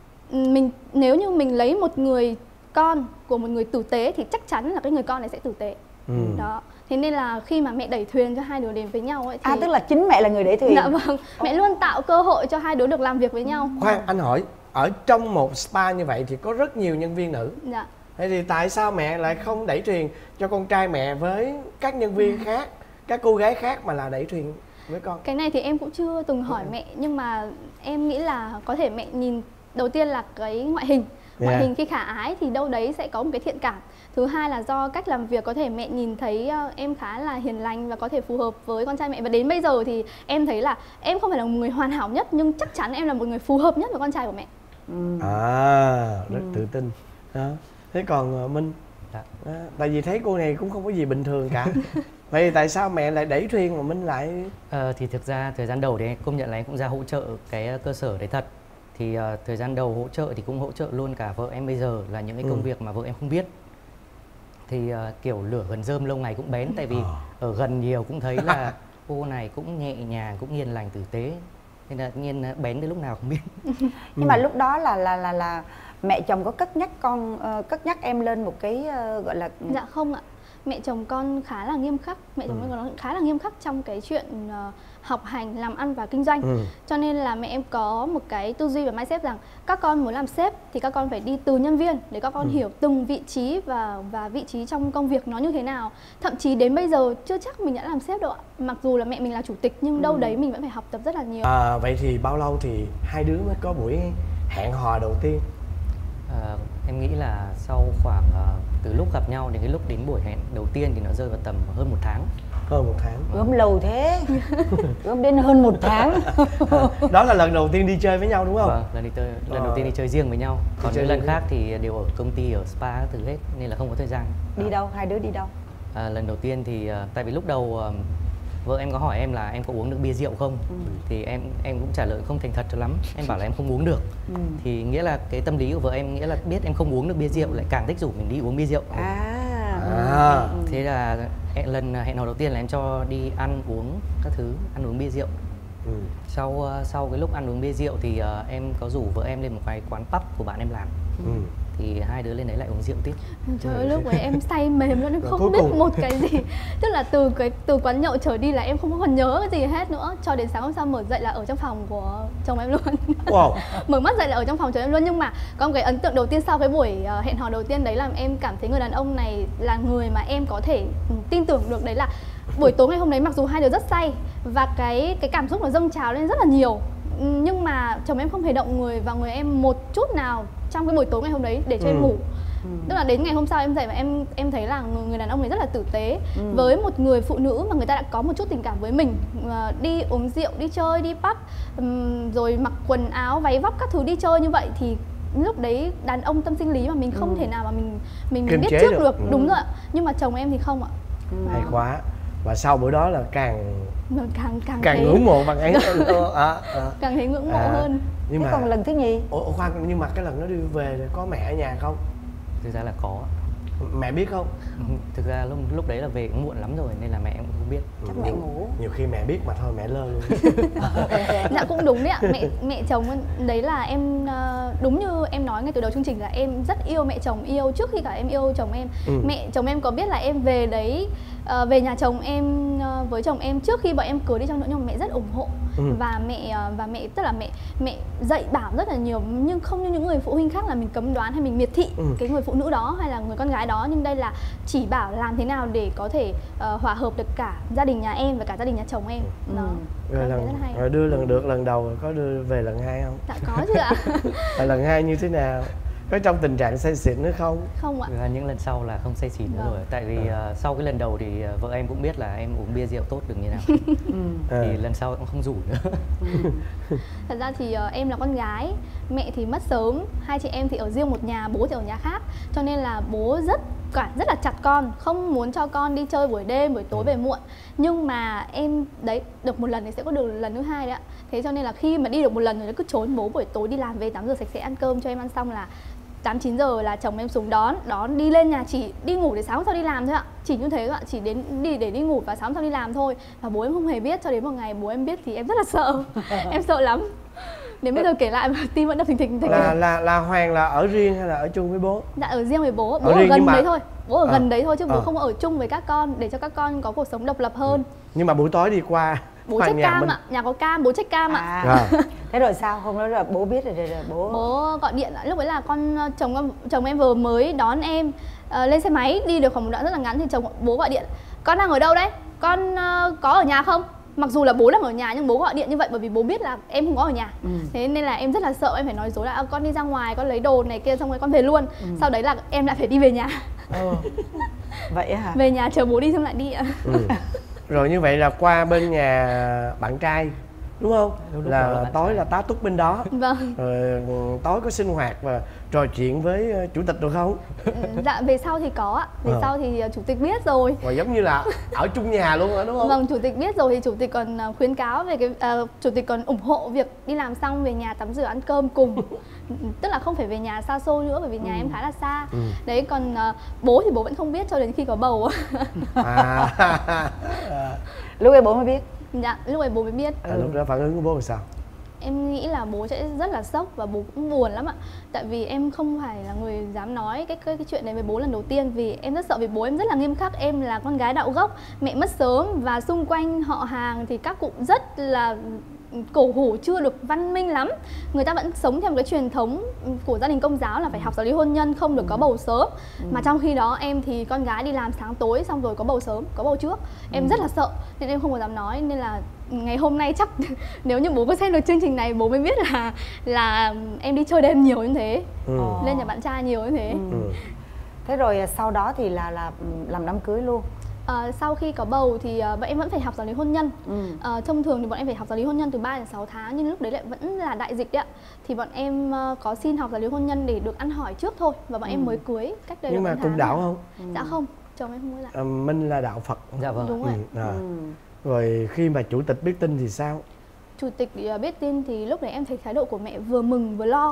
mình, nếu như mình lấy một người con của một người tử tế thì chắc chắn là cái người con này sẽ tử tế. Ừ. Đó, thế nên là khi mà mẹ đẩy thuyền cho hai đứa đến với nhau ấy thì À tức là chính mẹ là người để thuyền. dạ vâng, mẹ luôn tạo cơ hội cho hai đứa được làm việc với nhau. khoan, anh hỏi, ở trong một spa như vậy thì có rất nhiều nhân viên nữ. Dạ. Thế thì tại sao mẹ lại không đẩy thuyền cho con trai mẹ với các nhân viên khác, các cô gái khác mà là đẩy thuyền với con? Cái này thì em cũng chưa từng hỏi mẹ, nhưng mà em nghĩ là có thể mẹ nhìn đầu tiên là cái ngoại hình. Ngoại Yeah. hình khi khả ái thì đâu đấy sẽ có một cái thiện cảm. Thứ hai là do cách làm việc, có thể mẹ nhìn thấy uh, em khá là hiền lành và có thể phù hợp với con trai mẹ. Và đến bây giờ thì em thấy là em không phải là một người hoàn hảo nhất, nhưng chắc chắn em là một người phù hợp nhất với con trai của mẹ. À, rất tự tin đó. Thế còn ờ, Minh, Dạ. đó, tại vì thấy cô này cũng không có gì bình thường cả. Vậy thì tại sao mẹ lại đẩy thuyền mà Minh lại? Ờ, thì thực ra thời gian đầu thì em công nhận là em cũng ra hỗ trợ cái ờ, cơ sở đấy thật. Thì ờ, thời gian đầu hỗ trợ thì cũng hỗ trợ luôn cả vợ em bây giờ, là những cái công Ừ. việc mà vợ em không biết. Thì ờ, kiểu lửa gần rơm lâu ngày cũng bén, tại vì Ờ. ở gần nhiều cũng thấy là cô này cũng nhẹ nhàng, cũng hiền lành tử tế, nên là tự nhiên ờ, bén đến lúc nào không biết. Nhưng mà lúc đó là là là là mẹ chồng có cất nhắc con ờ, cất nhắc em lên một cái ờ, gọi là Dạ không ạ. Mẹ chồng con khá là nghiêm khắc, mẹ chồng Ừ. con khá là nghiêm khắc trong cái chuyện uh, học hành, làm ăn và kinh doanh. Ừ. Cho nên là mẹ em có một cái tư duy và mindset rằng các con muốn làm sếp thì các con phải đi từ nhân viên để các con Ừ. hiểu từng vị trí và và vị trí trong công việc nó như thế nào. Thậm chí đến bây giờ chưa chắc mình đã làm sếp đâu ạ. Mặc dù là mẹ mình là chủ tịch nhưng đâu đấy mình vẫn phải học tập rất là nhiều. À, vậy thì bao lâu thì hai đứa mới có buổi hẹn hò đầu tiên? Ờ, em nghĩ là sau khoảng ờ, từ lúc gặp nhau đến cái lúc đến buổi hẹn đầu tiên thì nó rơi vào tầm hơn một tháng. Hơn một tháng. gớm lâu thế. Gớm đến hơn một tháng. À, đó là lần đầu tiên đi chơi với nhau đúng không? Vâng, lần đi chơi, lần đầu Ờ. tiên đi chơi riêng với nhau. Còn chơi những lần riêng. khác thì đều ở công ty, ở spa các thứ hết nên là không có thời gian. Đi đâu? Hai đứa đi đâu? À, lần đầu tiên thì ờ, tại vì lúc đầu ờ, vợ em có hỏi em là em có uống được bia rượu không, Ừ. thì em em cũng trả lời không thành thật cho lắm. Em bảo là em không uống được. Ừ. Thì nghĩa là cái tâm lý của vợ em nghĩa là biết em không uống được bia rượu lại càng thích rủ mình đi uống bia rượu. À. À. ừ, ừ. Thế là hẹn lần hẹn hò đầu tiên là em cho đi ăn uống các thứ, ăn uống bia rượu. Ừ. Sau ờ, sau cái lúc ăn uống bia rượu thì ờ, em có rủ vợ em lên một cái quán pub của bạn em làm. Ừ. Thì hai đứa lên đấy lại uống rượu tiếp. Trời ơi, lúc ấy em say mềm luôn, em Rồi không cuối biết cùng- một cái gì. Tức là từ cái từ quán nhậu trở đi là em không còn nhớ cái gì hết nữa. Cho đến sáng hôm sau mở dậy là ở trong phòng của chồng em luôn. Wow. Mở mắt dậy là ở trong phòng chồng em luôn. Nhưng mà có một cái ấn tượng đầu tiên sau cái buổi ờ, hẹn hò đầu tiên đấy là em cảm thấy người đàn ông này là người mà em có thể ừ, tin tưởng được. Đấy là buổi tối ngày hôm đấy mặc dù hai đứa rất say và cái cái cảm xúc nó dâng trào lên rất là nhiều, ừ, nhưng mà chồng em không hề động người vào người em một chút nào trong cái buổi tối ngày hôm đấy để cho Ừ. em ngủ. Tức là đến ngày hôm sau em dậy và em em thấy là người, người đàn ông này rất là tử tế với một người phụ nữ mà người ta đã có một chút tình cảm với mình, Ờ, đi uống rượu, đi chơi, đi pub, ừm, rồi mặc quần áo váy vóc các thứ đi chơi như vậy thì lúc đấy đàn ông tâm sinh lý mà mình không thể nào mà mình mình, Kiềm mình biết chế trước được. được, Ừ. đúng rồi ạ. Nhưng mà chồng em thì không ạ. Hay quá. Và sau bữa đó là càng Mà càng càng càng thấy, ngưỡng mộ bạn ấy. Ờ, à, à. càng thấy ngưỡng mộ À. hơn. Nhưng Thế mà còn lần thứ nhì? Ủa, ủa, khoan, nhưng mà cái lần nó đi về thì có mẹ ở nhà không? Thực ra là có. Mẹ biết không? Thực ra lúc lúc đấy là về cũng muộn lắm rồi nên là mẹ cũng không biết. Chắc mẹ ngủ. Nhiều khi mẹ biết mà thôi mẹ lơ luôn. Dạ cũng đúng đấy ạ. Mẹ mẹ chồng đấy là em, ờ, đúng như em nói ngay từ đầu chương trình là em rất yêu mẹ chồng, yêu trước khi cả em yêu chồng em. Ừ. Mẹ chồng em có biết là em về đấy, ờ, về nhà chồng em ờ, với chồng em trước khi bọn em cưới đi chăng nữa nhưng mà mẹ rất ủng hộ. Ừ. Và mẹ ờ, và mẹ tức là mẹ mẹ dạy bảo rất là nhiều, nhưng không như những người phụ huynh khác là mình cấm đoán hay mình miệt thị Ừ. cái người phụ nữ đó hay là người con gái đó, nhưng đây là chỉ bảo làm thế nào để có thể ờ, hòa hợp được cả gia đình nhà em và cả gia đình nhà chồng em. Đó. Rồi, Em thấy lần, rất hay. rồi đưa lần được lần đầu rồi có đưa về lần hai không? Dạ có chứ ạ. Và lần hai như thế nào? Có trong tình trạng say xỉn nữa không? Không ạ. Thực ra những lần sau là không say xỉn nữa Vâng. rồi. Tại vì ờ, sau cái lần đầu thì ờ, vợ em cũng biết là em uống bia rượu tốt được như nào. À. Thì lần sau cũng không rủ nữa. Thật ra thì ờ, em là con gái, mẹ thì mất sớm, hai chị em thì ở riêng một nhà, bố thì ở nhà khác. Cho nên là bố rất quản rất là chặt con, không muốn cho con đi chơi buổi đêm, buổi tối về muộn. Nhưng mà em đấy, được một lần thì sẽ có được lần thứ hai đấy ạ. Thế cho nên là khi mà đi được một lần rồi nó cứ trốn bố, buổi tối đi làm về tám giờ sạch sẽ ăn cơm cho em ăn xong là tám chín giờ là chồng em xuống đón, đón đi lên nhà, chỉ đi ngủ để sáng hôm sau đi làm thôi ạ. Chỉ như thế thôi ạ, chỉ đến đi để đi ngủ và sáng hôm sau đi làm thôi. Và bố em không hề biết, cho đến một ngày bố em biết thì em rất là sợ. Em sợ lắm. Đến bây giờ kể lại mà tim vẫn đập thình thình thình. Là, là, là Hoàng là ở riêng hay là ở chung với bố? Dạ ở riêng với bố, bố Ở ở, riêng gần nhưng mà- đấy thôi. Bố ở À. gần đấy thôi chứ bố À. không ở chung với các con để cho các con có cuộc sống độc lập hơn. Nhưng mà buổi tối đi qua Bố qua check nhà cam mình. ạ, nhà có cam, bố check cam ạ. À. À. Thế rồi sao? Hôm đó là bố biết rồi, rồi, rồi bố... Bố gọi điện ạ, lúc ấy là con chồng em chồng em vừa mới đón em ờ, lên xe máy đi được khoảng một đoạn rất là ngắn thì chồng bố gọi điện: "Con đang ở đâu đấy? Con ờ, có ở nhà không?" Mặc dù là bố đang ở nhà nhưng bố gọi điện như vậy bởi vì bố biết là em không có ở nhà. Ừ. Thế nên là em rất là sợ, em phải nói dối là "À, con đi ra ngoài, con lấy đồ này kia xong rồi con về luôn." Ừ. Sau đấy là em lại phải đi về nhà. Ừ. Vậy hả? Về nhà chờ bố đi xong lại đi ạ. Ừ. Rồi như vậy là qua bên nhà bạn trai đúng không? Lúc đó là Là bạn tối trai. là tá túc bên đó. Vâng. Rồi ừ, tối có sinh hoạt và trò chuyện với ờ, chủ tịch được không? Ừ, dạ về sau thì có ạ. Về Ờ. sau thì ờ, chủ tịch biết rồi. Và giống như là ở chung nhà luôn rồi đúng không? Vâng, chủ tịch biết rồi thì chủ tịch còn ờ, khuyến cáo về cái ờ, chủ tịch còn ủng hộ việc đi làm xong về nhà tắm rửa ăn cơm cùng. Tức là không phải về nhà xa xôi nữa bởi vì nhà em khá là xa. Ừ. Đấy còn ờ, bố thì bố vẫn không biết cho đến khi có bầu. À. Lúc ấy bố mới biết. Dạ, lúc ấy bố mới biết. À, lúc đó phản ứng của bố là sao? Em nghĩ là bố sẽ rất là sốc và bố cũng buồn lắm ạ. Tại vì em không phải là người dám nói cái, cái cái chuyện này với bố lần đầu tiên. Vì em rất sợ vì bố em rất là nghiêm khắc. Em là con gái đạo gốc, mẹ mất sớm và xung quanh họ hàng thì các cụ rất là cổ hủ, chưa được văn minh lắm. Người ta vẫn sống theo một cái truyền thống của gia đình Công giáo là phải học giáo lý hôn nhân, không được có bầu sớm. Mà trong khi đó em thì con gái đi làm sáng tối xong rồi có bầu sớm, có bầu trước. Em rất là sợ nên em không có dám nói. Nên là ngày hôm nay chắc nếu như bố có xem được chương trình này bố mới biết là là em đi chơi đêm nhiều như thế. Ừ. Lên nhà bạn trai nhiều như thế. Ừ. Thế rồi sau đó thì là là làm đám cưới luôn. Ờ, sau khi có bầu thì uh, bọn em vẫn phải học giáo lý hôn nhân. Ừ. Ờ, thông thường thì bọn em phải học giáo lý hôn nhân từ ba đến sáu tháng, nhưng lúc đấy lại vẫn là đại dịch đấy ạ. Thì bọn em uh, có xin học giáo lý hôn nhân để được ăn hỏi trước thôi và bọn em mới cưới cách đây Nhưng được mà bốn cùng tháng. đạo không? Dạ không, chồng em không có đạo. À, Minh là đạo Phật. Dạ vâng. Đúng Ừ. rồi. À. Ừ. Rồi khi mà chủ tịch biết tin thì sao? Chủ tịch uh, biết tin thì lúc đấy em thấy thái độ của mẹ vừa mừng vừa lo.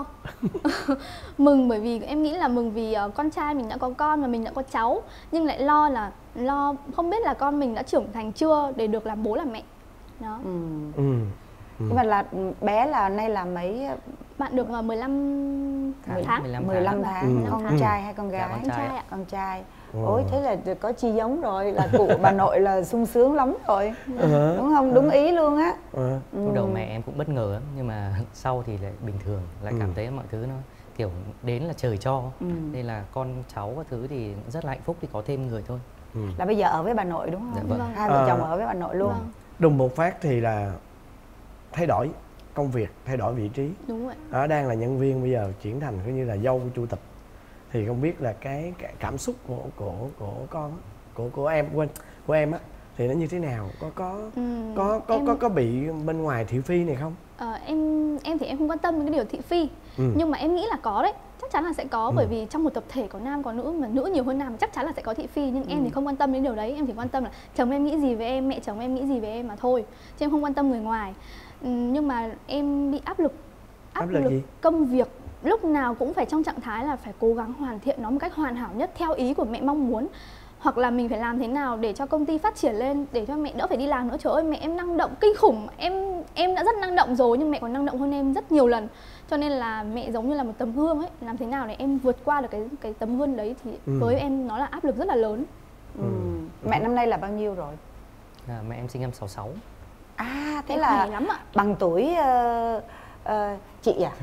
Mừng bởi vì em nghĩ là mừng vì uh, con trai mình đã có con và mình đã có cháu, nhưng lại lo là lo không biết là con mình đã trưởng thành chưa để được làm bố làm mẹ. Đó. Ừ. Ừ. Nhưng mà là bé là nay là mấy Bạn được vào mười lăm tháng. mười lăm, mười lăm tháng. Ừ. Con Ừ. trai hay con gái? Dạ, con trai ạ. Con trai. Ồ. Ôi thế là có chi giống rồi, là cụ bà nội là sung sướng lắm rồi. Ờ. Đúng không? Đúng ý luôn á. Ờ. Lúc đầu mẹ em cũng bất ngờ lắm, nhưng mà sau thì lại bình thường, lại cảm Ừ. thấy mọi thứ nó kiểu đến là trời cho. Ừ. Nên là con cháu các thứ thì rất là hạnh phúc thì có thêm người thôi. Ừ. Là bây giờ ở với bà nội đúng không? Dạ vâng. Hai vợ Ờ. chồng ở với bà nội luôn. Vâng. Đùng một phát thì là thay đổi công việc, thay đổi vị trí. Đúng vậy. Đó, đang là nhân viên bây giờ chuyển thành coi như là dâu của chủ tịch. Thì không biết là cái, cái cảm xúc của của của con á, của của em quên của em á thì nó như thế nào? Có có Ừ, có có em- có có bị bên ngoài thị phi này không? Ờ, em em thì em không quan tâm đến cái điều thị phi, Ừ. nhưng mà em nghĩ là có đấy, chắc chắn là sẽ có, Ừ. bởi vì trong một tập thể có nam có nữ, mà nữ nhiều hơn nam chắc chắn là sẽ có thị phi, nhưng em thì không quan tâm đến điều đấy. Em chỉ quan tâm là chồng em nghĩ gì về em, mẹ chồng em nghĩ gì về em mà thôi, chứ em không quan tâm người ngoài. Ừ, nhưng mà em bị áp lực áp, Áp lực gì? công việc, lúc nào cũng phải trong trạng thái là phải cố gắng hoàn thiện nó một cách hoàn hảo nhất theo ý của mẹ mong muốn, hoặc là mình phải làm thế nào để cho công ty phát triển lên, để cho mẹ đỡ phải đi làm nữa. Trời ơi, mẹ em năng động kinh khủng, em em đã rất năng động rồi nhưng mẹ còn năng động hơn em rất nhiều lần, cho nên là mẹ giống như là một tấm gương ấy, làm thế nào để em vượt qua được cái cái tấm gương đấy thì Ừ. với em nó là áp lực rất là lớn. Ừ. Mẹ năm nay là bao nhiêu rồi? À, mẹ em sinh năm sáu sáu. À thế Em là khỏe lắm ạ. bằng tuổi ờ, ờ, chị à?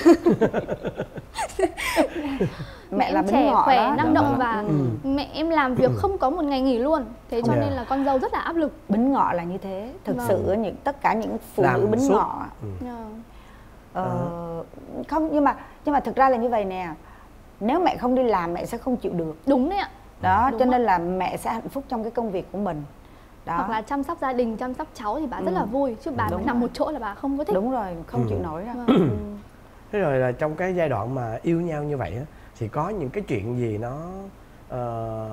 Mẹ em là bính trẻ ngọ khỏe đó. năng Dạ động vâng. và Ừ. mẹ em làm việc không có một ngày nghỉ luôn, thế cho Dạ. nên là con dâu rất là áp lực. Bính ngọ là như thế. Thực Vâng. sự những tất cả những phụ Làm nữ bính suốt. ngọ Ừ. Ờ. ờ, không, nhưng mà nhưng mà thực ra là như vậy nè. Nếu mẹ không đi làm mẹ sẽ không chịu được. Đúng đấy ạ. Đó, Đúng cho ạ. nên là mẹ sẽ hạnh phúc trong cái công việc của mình. Đó. Hoặc là chăm sóc gia đình, chăm sóc cháu thì bà rất Ừ. là vui, chứ bà mà Đúng nằm rồi. một chỗ là bà không có thích. Đúng rồi, không Ừ. chịu nổi đâu. Vâng. Ừ. Thế rồi là trong cái giai đoạn mà yêu nhau như vậy á thì có những cái chuyện gì nó ờ,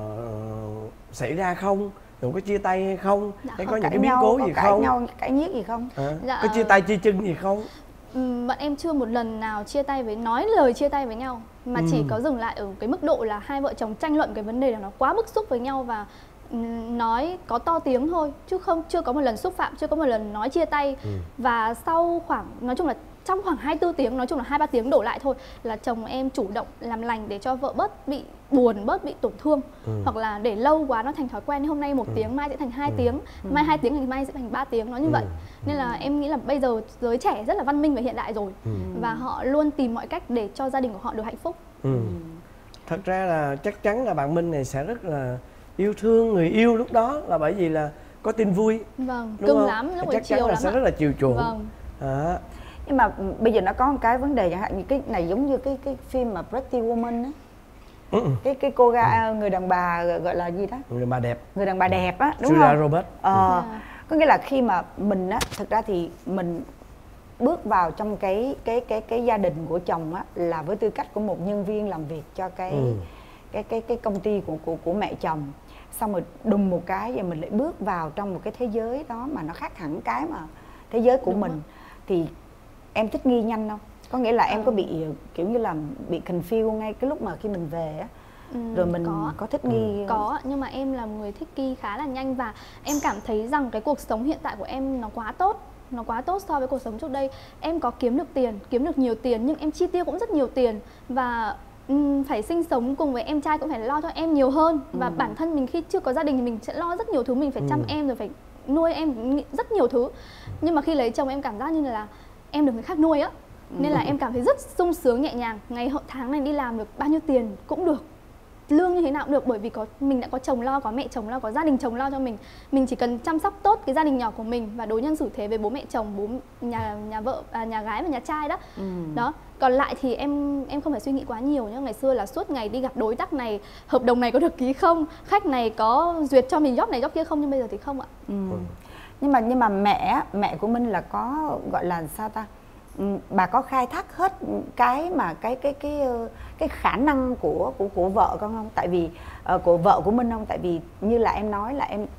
xảy ra không? Rồi có chia tay hay không? Dạ Hay không, có những Cãi cái biến nhau, cố có gì cãi không? nhau, cãi nhiếc gì không? Hả? Dạ, Có chia ờ, tay chia chân gì không? Ừm, bọn em chưa một lần nào chia tay với nói lời chia tay với nhau, mà chỉ Ừ. có dừng lại ở cái mức độ là hai vợ chồng tranh luận cái vấn đề là nó quá bức xúc với nhau và ừm, nói có to tiếng thôi, chứ không chưa có một lần xúc phạm, chưa có một lần nói chia tay. Ừ. Và sau khoảng, nói chung là trong khoảng hai mươi tư tiếng, nói chung là hai ba tiếng đổ lại thôi, là chồng em chủ động làm lành để cho vợ bớt bị buồn, bớt bị tổn thương. Ừ. Hoặc là để lâu quá nó thành thói quen, hôm nay một Ừ. tiếng mai sẽ thành hai Ừ. tiếng, mai hai tiếng thì mai sẽ thành ba tiếng, nó như Ừ. vậy. Nên là em nghĩ là bây giờ giới trẻ rất là văn minh và hiện đại rồi, Ừ. và họ luôn tìm mọi cách để cho gia đình của họ được hạnh phúc. Ừ. Thật ra là chắc chắn là bạn Minh này sẽ rất là yêu thương người yêu lúc đó, là bởi vì là có tin vui, Vâng, đúng cưng không? lắm, lúc buổi Chắc chắn chiều là lắm sẽ ạ. rất là chiều chuộng. Vâng. Đó. Nhưng mà ừ, bây giờ nó có một cái vấn đề chẳng hạn như cái này giống như cái cái phim mà Pretty Woman á. Ừ. Cái cái cô gái người đàn bà gọi là gì đó? Người bà đẹp. Người đàn bà đẹp á, đúng Julia không? Roberts. Ờ, Dạ. có nghĩa là khi mà mình á, thực ra thì mình bước vào trong cái cái cái cái gia đình của chồng á là với tư cách của một nhân viên làm việc cho cái Ừ. cái cái cái công ty của của của mẹ chồng, xong rồi đùng một cái và mình lại bước vào trong một cái thế giới đó mà nó khác hẳn cái mà thế giới của Đúng mình rồi. thì em thích nghi nhanh không? Có nghĩa là em Ờ. có bị kiểu như là bị confuse ngay cái lúc mà khi mình về á, Ừ, rồi mình có. có thích nghi Có, nhưng mà em là một người thích nghi khá là nhanh, và em cảm thấy rằng cái cuộc sống hiện tại của em nó quá tốt. Nó quá tốt so với cuộc sống trước đây. Em có kiếm được tiền, kiếm được nhiều tiền, nhưng em chi tiêu cũng rất nhiều tiền. Và ừm, phải sinh sống cùng với em trai cũng phải lo cho em nhiều hơn. Và Ừ. bản thân mình khi chưa có gia đình thì mình sẽ lo rất nhiều thứ. Mình phải chăm Ừ. em, rồi phải nuôi em rất nhiều thứ. Nhưng mà khi lấy chồng em cảm giác như là em được người khác nuôi á. Nên là em cảm thấy rất sung sướng, nhẹ nhàng. Ngày hậu tháng này đi làm được bao nhiêu tiền cũng được, lương như thế nào cũng được, bởi vì có mình đã có chồng lo, có mẹ chồng lo, có gia đình chồng lo cho mình. Mình chỉ cần chăm sóc tốt cái gia đình nhỏ của mình và đối nhân xử thế với bố mẹ chồng, bố nhà nhà vợ, à, nhà gái và nhà trai đó. Ừ. Đó. Còn lại thì em em không phải suy nghĩ quá nhiều nhá. Ngày xưa là suốt ngày đi gặp đối tác này, hợp đồng này có được ký không, khách này có duyệt cho mình job này job kia không, nhưng bây giờ thì không ạ. Ừ. Nhưng mà nhưng mà mẹ mẹ của Minh là có gọi là sao ta? Ừ, bà có khai thác hết cái mà cái cái cái cái khả năng của của của vợ con không? Tại vì uh, của vợ của Minh không? Tại vì như là em nói là em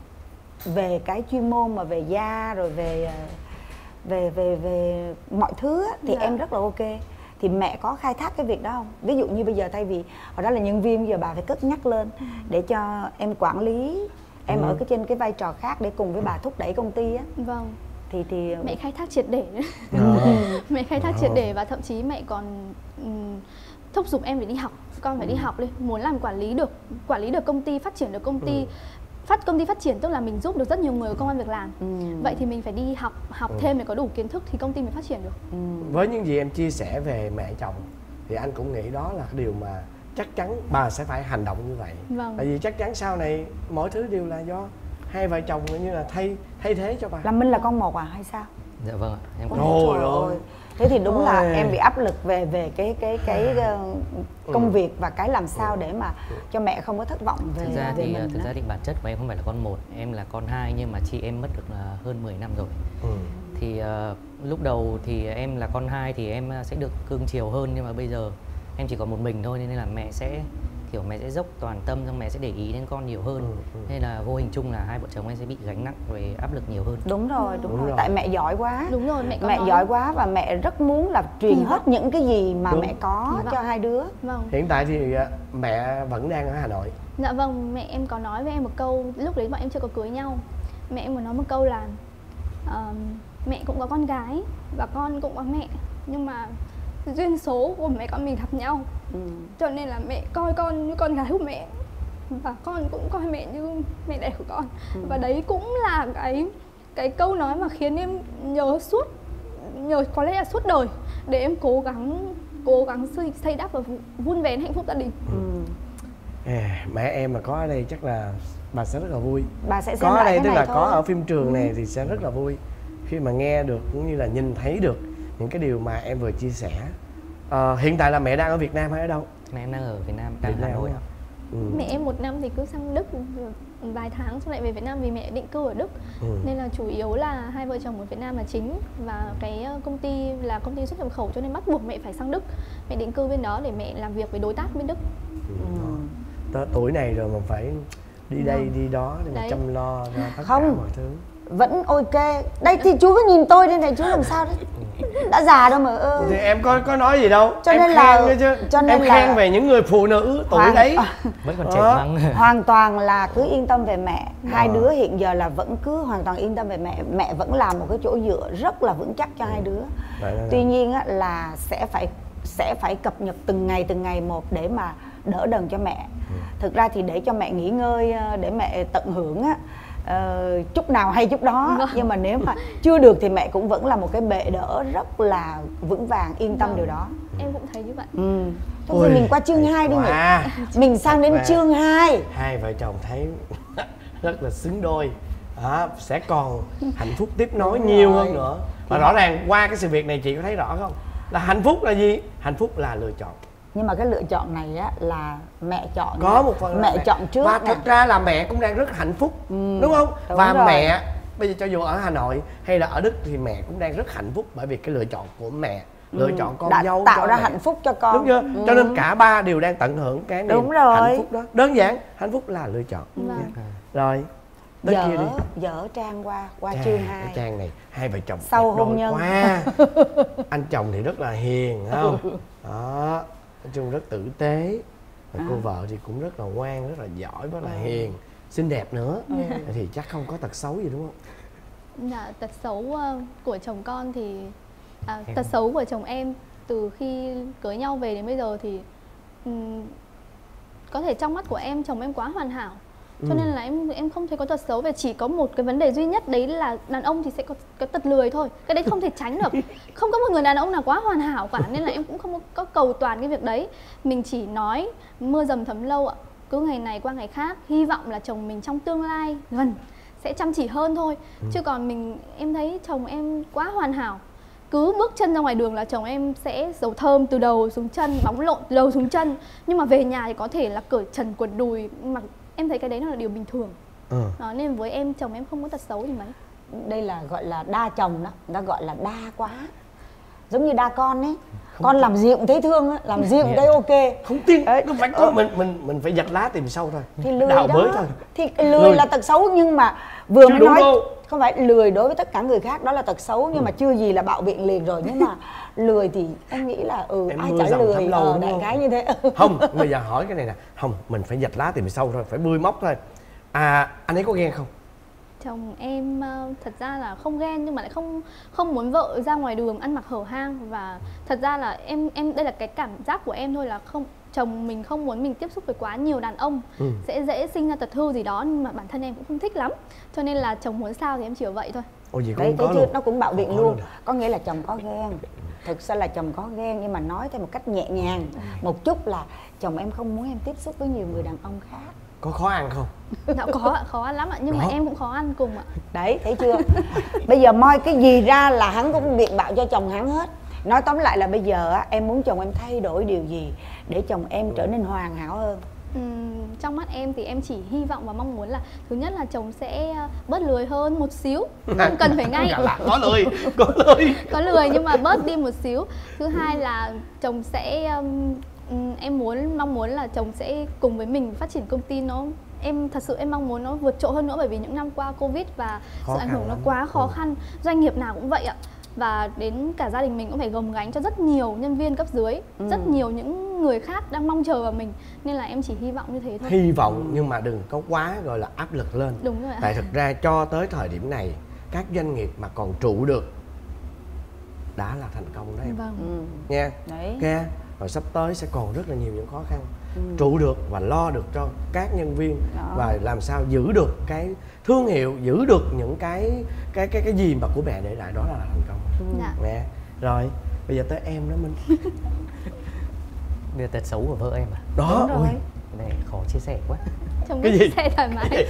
về cái chuyên môn mà về da rồi về uh, về về về mọi thứ á, thì Dạ. em rất là ok. Thì mẹ có khai thác cái việc đó không? Ví dụ như bây giờ thay vì hồi đó là nhân viên, bây giờ bà phải cất nhắc lên để cho em quản lý, em Ừ. ở cái trên cái vai trò khác để cùng với bà thúc đẩy công ty á. Vâng. thì thì mẹ khai thác triệt để đấy. Ờ. Mẹ khai thác Ờ. triệt để và thậm chí mẹ còn um, thúc giục em phải đi học, con phải đi học đi, muốn làm quản lý được quản lý được công ty, phát triển được công ty. Ừ. Phát công ty phát triển tức là mình giúp được rất nhiều người có công ăn việc làm. Ừ. Vậy thì mình phải đi học học Ừ. thêm để có đủ kiến thức thì công ty mới phát triển được. Ừ. Với những gì em chia sẻ về mẹ chồng thì anh cũng nghĩ đó là điều mà chắc chắn bà sẽ phải hành động như vậy. Vâng. Tại vì chắc chắn sau này mọi thứ đều là do hai vợ chồng như là thay thay thế cho bà. Là Minh là con một à hay sao? Dạ vâng ạ, em Trời có ơi. Thế thì đúng là Ôi. em bị áp lực về về cái cái cái uh, công Ừ. việc và cái làm sao để mà cho mẹ không có thất vọng về Thực ra về thì mình. thực á. ra thì bản chất của em không phải là con một, em là con hai nhưng mà chị em mất được là hơn mười năm rồi. Ừ. Thì uh, lúc đầu thì em là con hai thì em sẽ được cưng chiều hơn, nhưng mà bây giờ em chỉ còn một mình thôi nên là mẹ sẽ kiểu mẹ sẽ dốc toàn tâm, xong mẹ sẽ để ý đến con nhiều hơn. Ừ, ừ. Nên là vô hình chung là hai vợ chồng em sẽ bị gánh nặng về áp lực nhiều hơn. Đúng rồi, đúng, Đúng rồi. rồi. Tại mẹ giỏi quá. Đúng rồi, mẹ có Mẹ nói. giỏi quá và mẹ rất muốn là truyền Kỳ hết vọng. những cái gì mà Đúng. mẹ có Kỳ vọng. cho hai đứa. Vâng. Hiện tại thì à, mẹ vẫn đang ở Hà Nội. Dạ vâng, mẹ em có nói với em một câu lúc đấy bọn em chưa có cưới nhau. Mẹ em có nói một câu là uh, mẹ cũng có con gái và con cũng có mẹ, nhưng mà duyên số của mẹ con mình gặp nhau. Ừ. Cho nên là mẹ coi con như con gái của mẹ và con cũng coi mẹ như mẹ đẻ của con. Ừ. Và đấy cũng là cái cái câu nói mà khiến em nhớ suốt nhớ có lẽ là suốt đời để em cố gắng cố gắng xây, xây đắp và vun vén hạnh phúc gia đình. Ừ. À, mẹ em mà có ở đây chắc là bà sẽ rất là vui. Bà sẽ xem Có ở lại đây cái tức này là thôi. có ở phim trường này thì sẽ rất là vui khi mà nghe được cũng như là nhìn thấy được những cái điều mà em vừa chia sẻ. Ờ, hiện tại là mẹ đang ở Việt Nam hay ở đâu? Mẹ em đang ở Việt Nam, đang Việt Hà Nam Nội đúng ạ. không? Ừ. Mẹ em một năm thì cứ sang Đức vài tháng xong lại về Việt Nam vì mẹ định cư ở Đức. Ừ. Nên là chủ yếu là hai vợ chồng ở Việt Nam là chính. Và cái công ty là công ty xuất nhập khẩu cho nên bắt buộc mẹ phải sang Đức. Mẹ định cư bên đó để mẹ làm việc với đối tác bên Đức. Ừ. Tới tuổi này rồi mà phải đi đây đi đó để mà Đấy. chăm lo cho tất Không. cả mọi thứ. Vẫn ok. Đây thì chú cứ nhìn tôi đây này, chú làm sao đấy. Đã già đâu mà ơ. Thì em có có nói gì đâu. Cho em nên khen là- thôi chứ. cho nên em là- khen về những người phụ nữ tuổi Hoàng- đấy. Vẫn còn trẻ Đó. măng. Hoàn toàn là cứ yên tâm về mẹ. Hai Ờ. đứa hiện giờ là vẫn cứ hoàn toàn yên tâm về mẹ. Mẹ vẫn là một cái chỗ dựa rất là vững chắc cho hai đứa. Vậy đó. Tuy nhiên á, là sẽ phải sẽ phải cập nhật từng ngày từng ngày một để mà đỡ đần cho mẹ. Thực ra thì để cho mẹ nghỉ ngơi, để mẹ tận hưởng á, ờ, chút nào hay chút đó. Vâng. Nhưng mà nếu mà chưa được thì mẹ cũng vẫn là một cái bệ đỡ rất là vững vàng, yên tâm Vâng. điều đó. Em cũng thấy như vậy. Ừ. Thôi Ôi, thì mình qua chương hai đi nhỉ. quá. Mình sang đến Quá. chương hai. Hai vợ chồng thấy rất là xứng đôi. Đó, sẽ còn hạnh phúc tiếp nối Đúng nhiều rồi. hơn nữa. Và rõ ràng qua cái sự việc này chị có thấy rõ không? Là hạnh phúc là gì? Hạnh phúc là lựa chọn. Nhưng mà cái lựa chọn này á là mẹ chọn. Có nha. một phần là mẹ chọn trước và nè. thật ra là mẹ cũng đang rất hạnh phúc, Ừ, đúng không? đúng Và rồi. mẹ bây giờ cho dù ở Hà Nội hay là ở Đức thì mẹ cũng đang rất hạnh phúc bởi vì cái lựa chọn của mẹ, lựa Ừ, chọn con đã dâu tạo cho ra mẹ. hạnh phúc cho con. Đúng chưa? Ừ. Cho nên cả ba đều đang tận hưởng cái niềm Đúng rồi. hạnh phúc đó. Đơn giản, hạnh phúc là lựa chọn. Vâng. Rồi, tới kia đi. dở dở trang qua qua Chà, chương cái hai. trang này hai vợ chồng Sau tuyệt đối hôn nhân. quá. Anh chồng thì rất là hiền, phải không? Đó, nói chung rất tử tế. Và cô vợ thì cũng rất là ngoan, rất là giỏi, rất là hiền, xinh đẹp nữa. Thì chắc không có tật xấu gì đúng không? Dạ, tật xấu ờ, của chồng con thì à, tật xấu của chồng em từ khi cưới nhau về đến bây giờ thì ừm, có thể trong mắt của em chồng em quá hoàn hảo, cho Ừ. nên là em em không thấy có tật xấu. Và chỉ có một cái vấn đề duy nhất đấy là đàn ông thì sẽ có cái tật lười thôi, cái đấy không thể tránh được. Không có một người đàn ông nào quá hoàn hảo cả, nên là em cũng không có cầu toàn cái việc đấy. Mình chỉ nói mưa dầm thấm lâu ạ, cứ ngày này qua ngày khác, hy vọng là chồng mình trong tương lai gần sẽ chăm chỉ hơn thôi. Ừ. Chứ còn mình em thấy chồng em quá hoàn hảo, cứ bước chân ra ngoài đường là chồng em sẽ dầu thơm từ đầu xuống chân, bóng lộn từ đầu xuống chân, nhưng mà về nhà thì có thể là cởi trần quần đùi, mà em thấy cái đấy là điều bình thường. Ừ. Đó, nên với em chồng em không có tật xấu gì mấy. Đây là gọi là đa chồng đó, người ta gọi là đa quá. Giống như đa con ấy. Con làm gì cũng thấy thương á, làm gì cũng thấy ok. Không tin, Đấy. nó phải có mình mình mình phải giật lá tìm sâu thôi. Thì lười Đào đó. bới thôi. Thì lười, Lười. là tật xấu, nhưng mà vừa Chưa mới đúng nói đâu. không phải lười đối với tất cả người khác đó là tật xấu, nhưng mà chưa gì là bạo biện liền rồi. Nhưng mà lười thì em nghĩ là ừ Em ai mưa chả dầm lười, thấm lâu, ờ, đúng đại không? khái như thế. Không, bây giờ hỏi cái này nè. Không, mình phải giật lá tìm sâu thôi, phải bươi móc thôi. À, anh ấy có ghen không? Chồng em ờ, thật ra là không ghen nhưng mà lại không không muốn vợ ra ngoài đường ăn mặc hở hang, và thật ra là em em đây là cái cảm giác của em thôi, là không chồng mình không muốn mình tiếp xúc với quá nhiều đàn ông, ừ. sẽ dễ sinh ra tật hư gì đó, nhưng mà bản thân em cũng không thích lắm, cho nên là chồng muốn sao thì em chỉ ở vậy thôi. Ồ, gì đấy, có thế chứ luôn. Nó cũng bảo biện có luôn, luôn có nghĩa là chồng có ghen, thực ra là chồng có ghen nhưng mà nói theo một cách nhẹ nhàng một chút là chồng em không muốn em tiếp xúc với nhiều người đàn ông khác. Có khó ăn không? Dạ có ạ, khó ăn lắm ạ, nhưng đó. mà em cũng khó ăn cùng ạ. Đấy, thấy chưa? Bây giờ moi cái gì ra là hắn cũng biện bạo cho chồng hắn hết. Nói tóm lại là bây giờ á, em muốn chồng em thay đổi điều gì để chồng em trở nên hoàn hảo hơn? Uhm, trong mắt em thì em chỉ hy vọng và mong muốn là thứ nhất là chồng sẽ bớt lười hơn một xíu, không cần phải ngay có lười, có lười có lười nhưng mà bớt đi một xíu. Thứ hai là chồng sẽ um, em muốn mong muốn là chồng sẽ cùng với mình phát triển công ty. Nó em thật sự em mong muốn nó vượt trội hơn nữa, bởi vì những năm qua Covid và khó sự ảnh hưởng nó quá khó ừ. khăn, doanh nghiệp nào cũng vậy ạ. Và đến cả gia đình mình cũng phải gồng gánh cho rất nhiều nhân viên cấp dưới, ừ. rất nhiều những người khác đang mong chờ vào mình, nên là em chỉ hy vọng như thế thôi. Hy vọng nhưng mà đừng có quá gọi là áp lực lên. Đúng rồi ạ. Tại thực ra cho tới thời điểm này các doanh nghiệp mà còn trụ được đã là thành công đó em. Vâng. Ừ. Nha. Đấy. Okay. Và sắp tới sẽ còn rất là nhiều những khó khăn. Ừ. Trụ được và lo được cho các nhân viên đó. Và làm sao giữ được cái thương hiệu, giữ được những cái cái cái cái gì mà của mẹ để lại, đó là thành công. Ừ. Dạ. Mẹ. Rồi, bây giờ tới em đó Minh. Bây giờ tật xấu của vợ em à? Đó, ôi. Cái này khó chia sẻ quá. Chồng cái biết gì? chia sẻ thoải mái.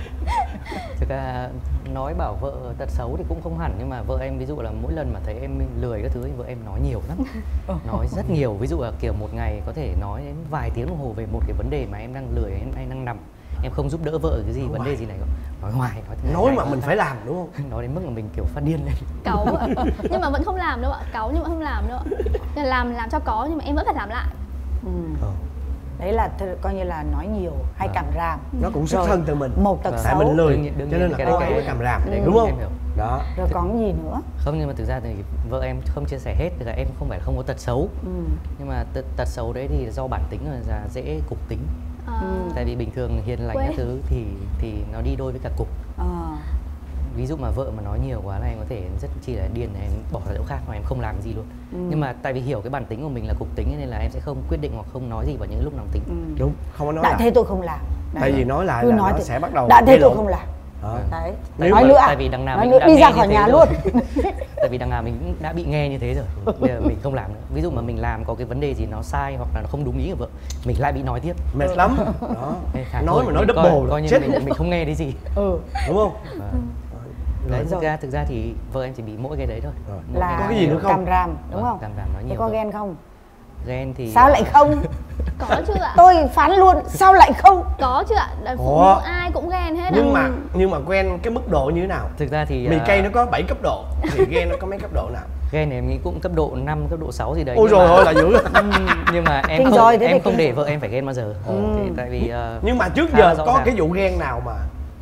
Thực ra nói bảo vợ tật xấu thì cũng không hẳn, nhưng mà vợ em ví dụ là mỗi lần mà thấy em lười các thứ thì vợ em nói nhiều lắm. Nói rất nhiều, ví dụ là kiểu một ngày có thể nói đến vài tiếng đồng hồ về một cái vấn đề mà em đang lười, em, em đang nằm, em không giúp đỡ vợ cái gì, nói vấn đề gì này, nói hoài, nói thế nói này, mà mình phải làm đúng không? nói đến mức mà mình kiểu phát điên lên. Cáu ạ, nhưng mà vẫn không làm đâu ạ, cáu nhưng mà không làm đâu ạ. Làm làm cho có nhưng mà em vẫn phải làm lại. Ừ. Ừ. Đấy là coi như là nói nhiều hay càm ràm. Nó cũng xuất thân từ mình. Một tật Tại xấu. mình lười, đương nhiên, đương cho nên là cái có cái cái càm ràm, ừ. đúng không? Em hiểu. Đó. Rồi còn cái gì nữa? Không, nhưng mà thực ra thì vợ em không chia sẻ hết, tức là em không phải là không có tật xấu, ừ. nhưng mà tật, tật xấu đấy thì do bản tính là dễ cục tính. À. Tại vì bình thường hiền lành các thứ thì thì nó đi đôi với cả cục. À. Ví dụ mà vợ mà nói nhiều quá là em có thể rất chi là điên, này em bỏ ra chỗ khác mà em không làm gì luôn. Ừ. Nhưng mà tại vì hiểu cái bản tính của mình là cục tính nên là em sẽ không quyết định hoặc không nói gì vào những lúc nóng tính. Ừ. Đúng, không có nói đã là thế tôi không làm. Đấy. Tại vì nói lại cứ là nói nó thì... sẽ bắt đầu đã thế tôi lộn. không làm. Đó. Đấy. Tại Nói vì, nữa. Tại vì đằng nào nói mình nữa. đã Đi nghe ra như khỏi thế nhà rồi. luôn. Tại vì đằng nào mình cũng đã bị nghe như thế rồi. Bây giờ mình không làm nữa. Ví dụ mà mình làm có cái vấn đề gì nó sai hoặc là nó không đúng ý của vợ, mình lại bị nói tiếp. Mệt lắm. Đó. Nói thôi, mà nói double coi, coi như chết. mình mình không nghe đấy gì. Ừ. Đúng không? À. Đấy, thực ra thực ra thì vợ em chỉ bị mỗi cái đấy thôi. Rồi. Là có cái gì nữa không? càm ràm đúng Vâng, không? càm ràm nói Thế nhiều. có thôi. ghen không? Ghen thì Sao lại không? Có chứ ạ. Tôi phán luôn, sao lại không? Có chứ ạ. Phụ Có. nữ ai cũng ghen hết. Nhưng ạ. mà nhưng mà ghen cái mức độ như thế nào? Thực ra thì Mì uh, cây nó có bảy cấp độ thì ghen nó có mấy cấp độ nào? ghen này em nghĩ cũng cấp độ năm, cấp độ sáu gì đấy. Ôi nhưng rồi mà, ôi là dữ. nhưng mà em Kinh không, rồi, thế em thì không kinh để rồi. vợ em phải ghen bao giờ. Ừ. Thì tại vì uh, Nhưng mà trước khá giờ là rõ có ràng. cái vụ ghen nào mà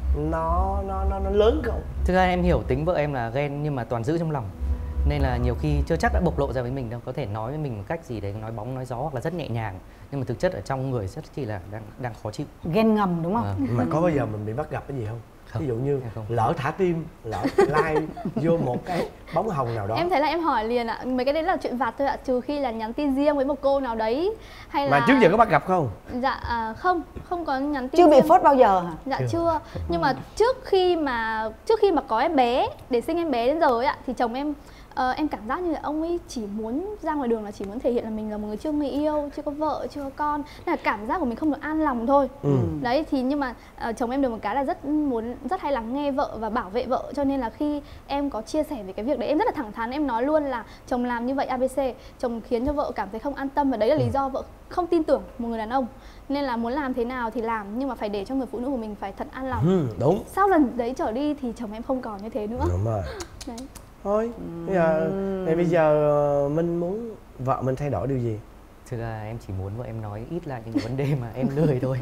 nó nó nó, nó lớn không? Thực ra em hiểu tính vợ em là ghen nhưng mà toàn giữ trong lòng, nên là nhiều khi chưa chắc đã bộc lộ ra với mình đâu. Có thể nói với mình một cách gì đấy, nói bóng nói gió hoặc là rất nhẹ nhàng, nhưng mà thực chất ở trong người rất chỉ là đang đang khó chịu. Ghen ngầm đúng không? À. Mà có bao giờ mình bị bắt gặp cái gì không? Không. Ví dụ như Em không. lỡ thả tim, lỡ like vô một cái bóng hồng nào đó. Em thấy là em hỏi liền ạ. Mấy cái đấy là chuyện vặt thôi ạ, trừ khi là nhắn tin riêng với một cô nào đấy hay là Mà trước giờ có bắt gặp không? Dạ à, không, không có nhắn tin Chưa bị riêng. phốt bao giờ hả? Dạ Chưa. chưa. Nhưng mà trước khi mà trước khi mà có em bé, để sinh em bé đến giờ ấy ạ, thì chồng em ờ, em cảm giác như là ông ấy chỉ muốn ra ngoài đường là chỉ muốn thể hiện là mình là một người chưa người yêu, chưa có vợ, chưa có con, nên là cảm giác của mình không được an lòng thôi. Ừ. Đấy thì nhưng mà uh, chồng em được một cái là rất muốn rất hay lắng nghe vợ và bảo vệ vợ, cho nên là khi em có chia sẻ về cái việc đấy em rất là thẳng thắn, em nói luôn là chồng làm như vậy a bê xê, chồng khiến cho vợ cảm thấy không an tâm, và đấy là lý do vợ không tin tưởng một người đàn ông, nên là muốn làm thế nào thì làm, nhưng mà phải để cho người phụ nữ của mình phải thật an lòng. Ừ, đúng. Sau lần đấy trở đi thì chồng em không còn như thế nữa. Đúng rồi. Đấy. Thôi, bây giờ thì bây giờ ờ, Minh muốn vợ mình thay đổi điều gì? Thực ra em chỉ muốn vợ em nói ít lại những vấn đề mà em lười thôi.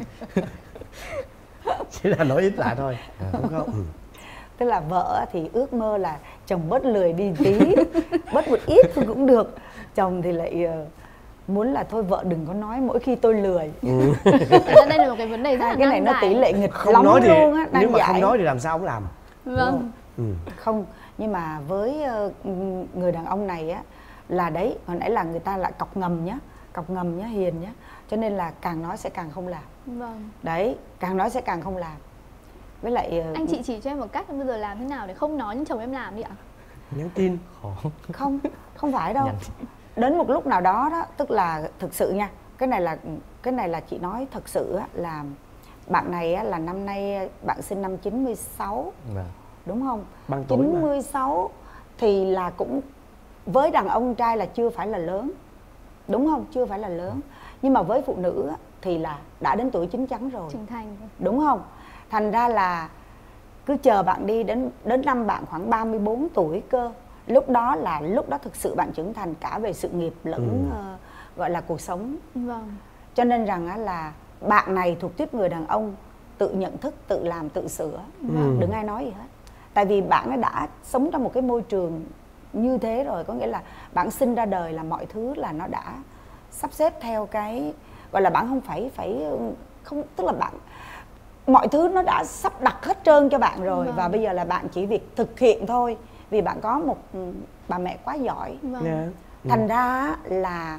Chỉ là nói ít lại thôi, đúng không? Ừ. Tức là vợ thì ước mơ là chồng bớt lười đi tí, bớt một ít thì cũng được. Chồng thì lại uh, muốn là thôi vợ đừng có nói mỗi khi tôi lười. Ừ. Thật ra đây là một cái vấn đề rất là cái này nan nó giải. tỷ lệ nghịch Không lắm nói thì luôn á, nếu nan mà giải. không nói thì làm sao ông làm? Vâng. Ừ. Không, nhưng mà với ờ, người đàn ông này á là đấy, hồi nãy là người ta lại cọc ngầm nhá, cọc ngầm nhá, hiền nhá, cho nên là càng nói sẽ càng không làm. Vâng. Đấy, càng nói sẽ càng không làm. Với lại ờ, Anh chị chỉ cho em một cách bây giờ làm thế nào để không nói nhưng chồng em làm đi ạ? Nhắn tin. Khó. không, không phải đâu. Nhắn. Đến một lúc nào đó đó, tức là thực sự nha, cái này là cái này là chị nói thật sự á, là bạn này á, là năm nay bạn sinh năm chín mươi sáu, Vâng. đúng không? Bằng tuổi mà. chín mươi sáu thì là cũng với đàn ông trai là chưa phải là lớn, đúng không? Chưa phải là lớn, nhưng mà với phụ nữ á, thì là đã đến tuổi chín chắn rồi, Trưởng thành. đúng không? Thành ra là cứ chờ bạn đi đến đến năm bạn khoảng ba mươi bốn tuổi cơ, lúc đó là lúc đó thực sự bạn trưởng thành cả về sự nghiệp lẫn Ừ. ờ, gọi là cuộc sống. Vâng. Cho nên rằng á, là bạn này thuộc tiếp người đàn ông tự nhận thức, tự làm, tự sửa, Ừ. đừng ai nói gì hết. Tại vì bạn ấy đã sống trong một cái môi trường như thế rồi, có nghĩa là bạn sinh ra đời là mọi thứ là nó đã sắp xếp theo cái gọi là bạn không phải phải không, tức là bạn mọi thứ nó đã sắp đặt hết trơn cho bạn rồi. Vâng. Và bây giờ là bạn chỉ việc thực hiện thôi, vì bạn có một bà mẹ quá giỏi. Vâng. Dạ. Thành ra là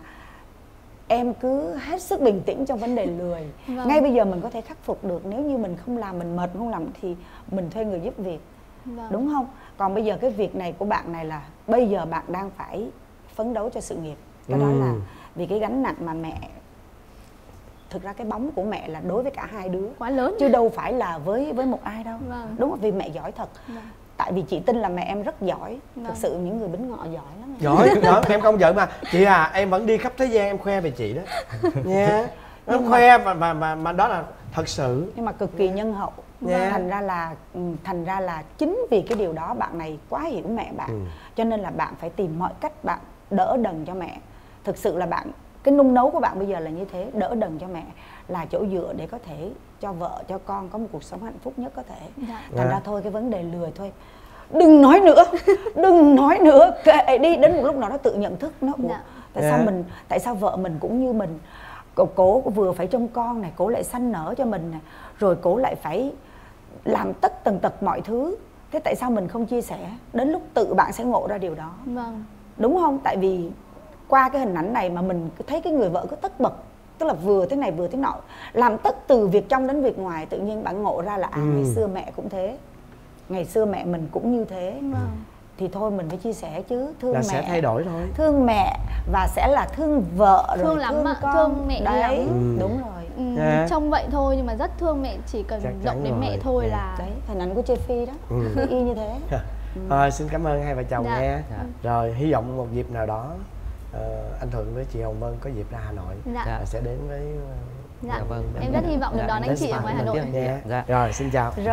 em cứ hết sức bình tĩnh trong vấn đề lười. Vâng. Ngay bây giờ mình có thể khắc phục được, nếu như mình không làm, mình mệt không làm thì mình thuê người giúp việc, Vâng. đúng không? Còn bây giờ cái việc này của bạn này là bây giờ bạn đang phải phấn đấu cho sự nghiệp. Cái đó Ừ. là vì cái gánh nặng mà mẹ, thực ra cái bóng của mẹ là đối với cả hai đứa Quá lớn. chứ đâu phải là với với một ai đâu. Vâng. Đúng không? Vì mẹ giỏi thật. Vâng. Tại vì chị tin là mẹ em rất giỏi. Vâng. Thực sự những người bính ngọ giỏi lắm. Giỏi, giỏi, em công nhận mà. Chị à, em vẫn đi khắp thế gian em khoe về chị đó. Nha. Nó Nhưng khoe mà, mà mà mà đó là thật sự. Nhưng mà cực kỳ nhân hậu. Dạ. Thành ra là ừ, thành ra là chính vì cái điều đó bạn này quá hiểu mẹ bạn. Ừ. Cho nên là bạn phải tìm mọi cách bạn đỡ đần cho mẹ. Thực sự là bạn, cái nung nấu của bạn bây giờ là như thế, đỡ đần cho mẹ, là chỗ dựa để có thể cho vợ cho con có một cuộc sống hạnh phúc nhất có thể. Dạ. Thành Dạ. ra thôi cái vấn đề lười thôi, đừng nói nữa, đừng nói nữa, kệ đi. Đến một lúc nào đó tự nhận thức nó ủa, Dạ. tại Dạ. sao mình, tại sao vợ mình cũng như mình, cổ, cổ vừa phải trông con này, cổ lại sanh nở cho mình này, rồi cổ lại phải làm tất tần tật mọi thứ. Thế tại sao mình không chia sẻ? Đến lúc tự bạn sẽ ngộ ra điều đó, Vâng. đúng không? Tại vì qua cái hình ảnh này mà mình cứ thấy cái người vợ cứ tất bật, tức là vừa thế này vừa thế nọ, làm tất từ việc trong đến việc ngoài. Tự nhiên bạn ngộ ra là à, Ừ. ngày xưa mẹ cũng thế, ngày xưa mẹ mình cũng như thế. Vâng. Thì thôi mình phải chia sẻ chứ, thương Là mẹ sẽ thay đổi thôi. thương mẹ và sẽ là thương vợ rồi Thương lắm thương ạ, con. thương mẹ đấy lắm. Ừ. đúng rồi. Ừ, Dạ. trông vậy thôi nhưng mà rất thương mẹ, chỉ cần Chắc động chắn đến mẹ rồi. thôi Dạ. là Đấy hình ảnh của Chê Phi đó, Ừ. cứ y như thế. Thôi xin cảm ơn hai vợ chồng Dạ. nha. Dạ. Rồi hy vọng một dịp nào đó ờ, anh Thuận với chị Hồng Vân có dịp ra Hà Nội Dạ. Dạ. sẽ đến với Dạ. Dạ vâng. Em rất hy vọng được Dạ, đón em anh rất chị ở sẵn ngoài Hà đầu Nội. tiên. nha. Dạ. Rồi xin chào.